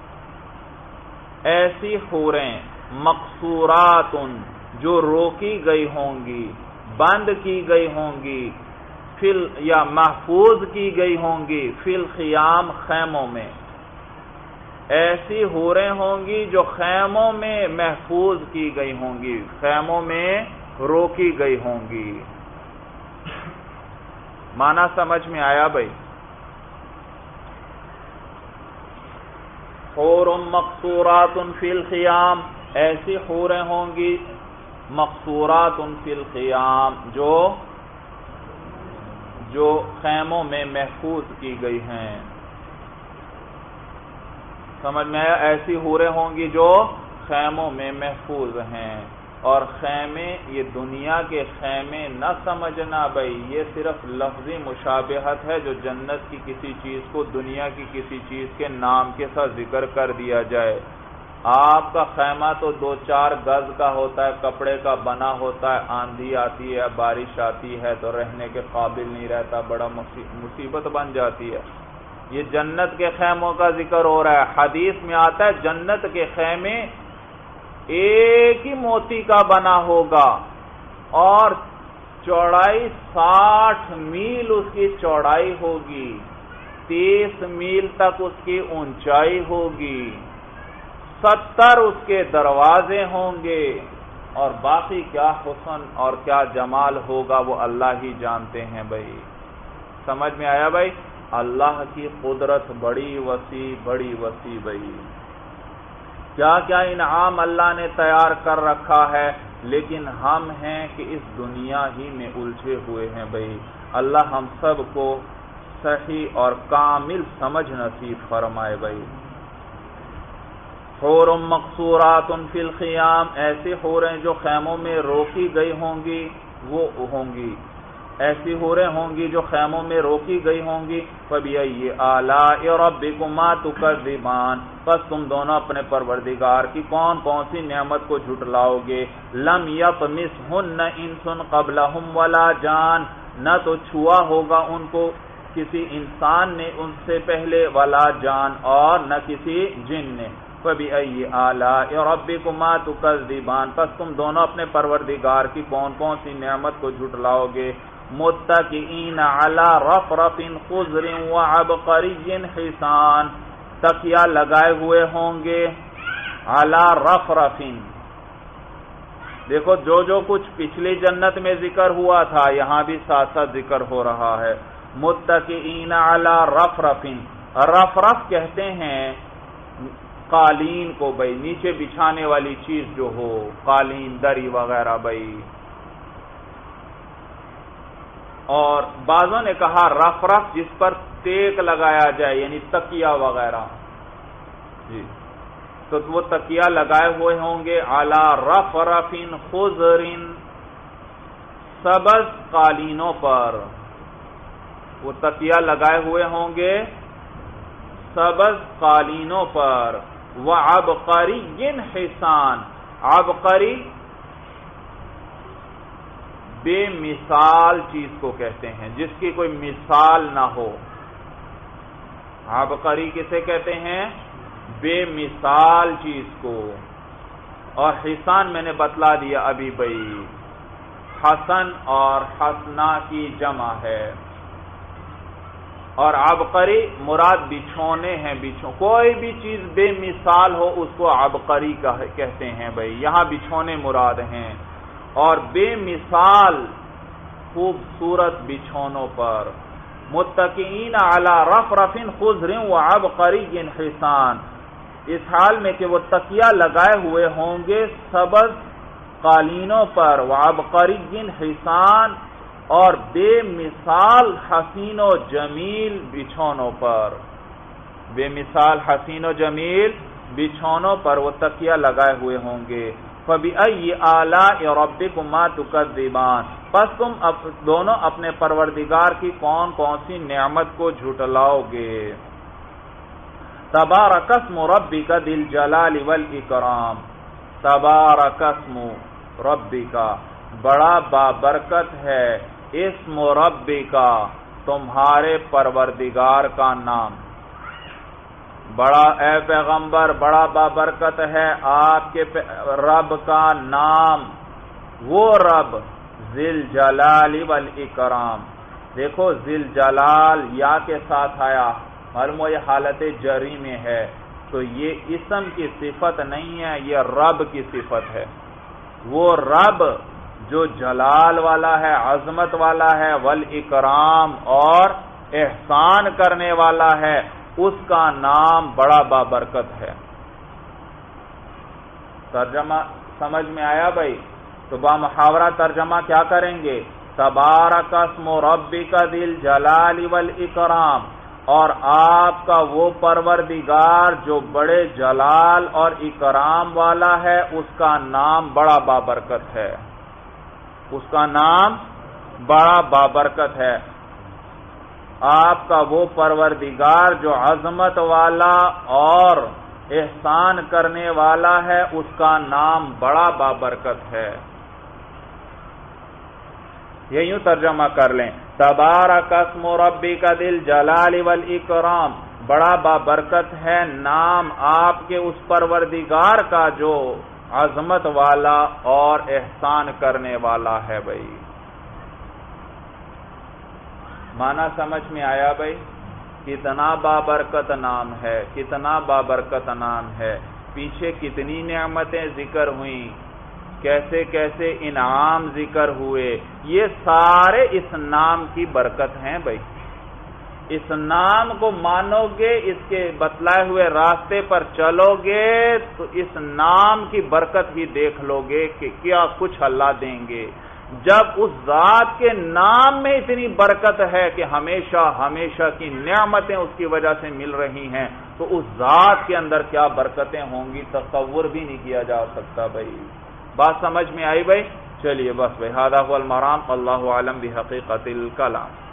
ایسی حوریں مقصورات جو روکی گئی ہوں گی، بند کی گئی ہوں گی، فل یا محفوظ کی گئی ہوں گی، فی الخیام خیموں میں. ایسی حوریں ہوں گی جو خیموں میں محفوظ کی گئی ہوں گی، خیموں میں روکی گئی ہوں گی. معنی سمجھ میں آیا بھائی؟ حور مقصورات فی الخیام، ایسی حوریں ہوں گی مقصورات فی الخیام جو جو خیموں میں محفوظ کی گئی ہیں. سمجھ میں آیا؟ ایسی حوریں ہوں گی جو خیموں میں محفوظ ہیں. اور خیمے یہ دنیا کے خیمے نہ سمجھنا بھائی، یہ صرف لفظی مشابہت ہے جو جنت کی کسی چیز کو دنیا کی کسی چیز کے نام کے ساتھ ذکر کر دیا جائے. آپ کا خیمہ تو دو چار گز کا ہوتا ہے، کپڑے کا بنا ہوتا ہے، آندھی آتی ہے، بارش آتی ہے تو رہنے کے قابل نہیں رہتا، بڑا مصیبت بن جاتی ہے. یہ جنت کے خیموں کا ذکر ہو رہا ہے. حدیث میں آتا ہے جنت کے خیمے ایک ہی موتی کا بنا ہوگا اور چوڑائی ساٹھ میل اس کی چوڑائی ہوگی، تیس میل تک اس کی اونچائی ہوگی، ستر اس کے دروازے ہوں گے، اور باقی کیا حسن اور کیا جمال ہوگا وہ اللہ ہی جانتے ہیں بھائی. سمجھ میں آیا بھائی؟ اللہ کی قدرت بڑی وسیع بڑی وسیع بھائی. کیا کیا انعام اللہ نے تیار کر رکھا ہے، لیکن ہم ہیں کہ اس دنیا ہی میں الجھے ہوئے ہیں بھائی۔ اللہ ہم سب کو صحیح اور کامل سمجھ نصیب فرمائے بھائی۔ حور مقصورات فی الخیام، ایسی حوریں جو خیموں میں روکی گئی ہوں گی، وہ ہوں گی، ایسی حوریں ہوں گی جو خیموں میں روکی گئی ہوں گی۔ فَبِأَيِّ آلَاءِ رَبِّكُمَا تُكَذِّبَانِ، پس تم دونوں اپنے پروردگار کی کون کون سی نعمت کو جھٹلاؤ گے۔ لَمْ يَطْمِثْهُنَّ إِنسٌ قَبْلَهُمْ وَلَا جَانٌ، نہ تو چھوا ہوگا ان کو کسی انسان نے ان سے پہلے، ولا جان، اور نہ کسی جن نے۔ فَبِأَيِّ آلَاءِ رَبِّكُمَا تُكَذِّبَانِ، پس تم دونوں اپنے پروردگار کی کون کون سی نعمت کو جھٹلاؤ گے۔ متکئین علی رفرف خضر وعبقری حسان، تکیہ لگائے ہوئے ہوں گے علی رفرف، دیکھو جو جو کچھ پچھلی جنت میں ذکر ہوا تھا یہاں بھی ساتھ ساتھ ذکر ہو رہا ہے۔ متکئین علی رفرف، رفرف کہتے ہیں قالین کو بھائی، نیچے بچھانے والی چیز جو ہو، قالین، دری وغیرہ بھائی۔ اور بعضوں نے کہا رفرف جس پر ٹیک لگایا جائے، یعنی تکیہ وغیرہ، جی تو وہ تکیہ لگائے ہوئے ہوں گے علی رفرف خضر، سبز قالینوں پر، وہ تکیہ لگائے ہوئے ہوں گے سبز قالینوں پر۔ وعبقری حسان، عبقری بے مثال چیز کو کہتے ہیں، جس کی کوئی مثال نہ ہو۔ عبقری کسے کہتے ہیں؟ بے مثال چیز کو۔ اور حسان میں نے بتلا دیا ابھی بھائی، حسن اور حسنہ کی جمع ہے، اور عبقری مراد بچھونے ہیں، بچھو کوئی بھی چیز بے مثال ہو اس کو عبقری کہتے ہیں بھائی، یہاں بچھونے مراد ہیں۔ اور بے مثال خوبصورت بچھونوں پر۔ متکئین علی رفرف خضر وعبقری حسان، اس حال میں کہ وہ تکیہ لگائے ہوئے ہوں گے سبز قالینوں پر، وعبقری حسان، اور بے مثال حسین و جمیل بچھونوں پر، بے مثال حسین و جمیل بچھونوں پر وہ تکیہ لگائے ہوئے ہوں گے۔ فَبِأَيِّ آلَاءِ رَبِّكُمَا تُكَذِّبَانِ، پس تم دونوں اپنے پروردگار کی کون کون سی نعمت کو جھٹلاؤ گے۔ تبارک اسم ربک ذی الجلال والاکرام، تبارک اسم ربک، بڑا بابرکت ہے اسم ربک، تمہارے پروردگار کا نام، بڑا اے پیغمبر بڑا بابرکت ہے آپ کے رب کا نام، وہ رب ذی الجلال والاکرام۔ دیکھو ذی الجلال یا کے ساتھ آیا، معلوم یہ حالت جری میں ہے، تو یہ اسم کی صفت نہیں ہے، یہ رب کی صفت ہے۔ وہ رب جو جلال والا ہے، عظمت والا ہے، والاکرام اور احسان کرنے والا ہے، اس کا نام بڑا بابرکت ہے۔ ترجمہ سمجھ میں آیا بھائی؟ تو با محاورہ ترجمہ کیا کریں گے؟ تبارک اسم ربک ذی الجلال والاکرام، اور آپ کا وہ پروردگار جو بڑے جلال اور اکرام والا ہے، اس کا نام بڑا بابرکت ہے، اس کا نام بڑا بابرکت ہے۔ آپ کا وہ پروردگار جو عظمت والا اور احسان کرنے والا ہے، اس کا نام بڑا بابرکت ہے۔ یہ یوں ترجمہ کر لیں، تبارک اسم ربک ذی الجلال والاکرام، بڑا بابرکت ہے نام آپ کے اس پروردگار کا جو عظمت والا اور احسان کرنے والا ہے بھائی۔ معنی سمجھ میں آیا بھائی؟ کتنا بابرکت نام ہے، کتنا بابرکت نام ہے، پیچھے کتنی نعمتیں ذکر ہوئیں، کیسے کیسے انعام ذکر ہوئے، یہ سارے اس نام کی برکت ہیں بھائی، اس نام کو مانو گے، اس کے بتلائے ہوئے راستے پر چلو گے تو اس نام کی برکت ہی دیکھ لو گے کہ کیا کچھ اللہ دیں گے۔ جب اس ذات کے نام میں اتنی برکت ہے کہ ہمیشہ ہمیشہ کی نعمتیں اس کی وجہ سے مل رہی ہیں، تو اس ذات کے اندر کیا برکتیں ہوں گی تصور بھی نہیں کیا جا سکتا۔ بھائی بات سمجھ میں آئی؟ بھائی چلیے بس بھائی، ھذا ھو المرام، اللہ اعلم بحقیقت الکلام۔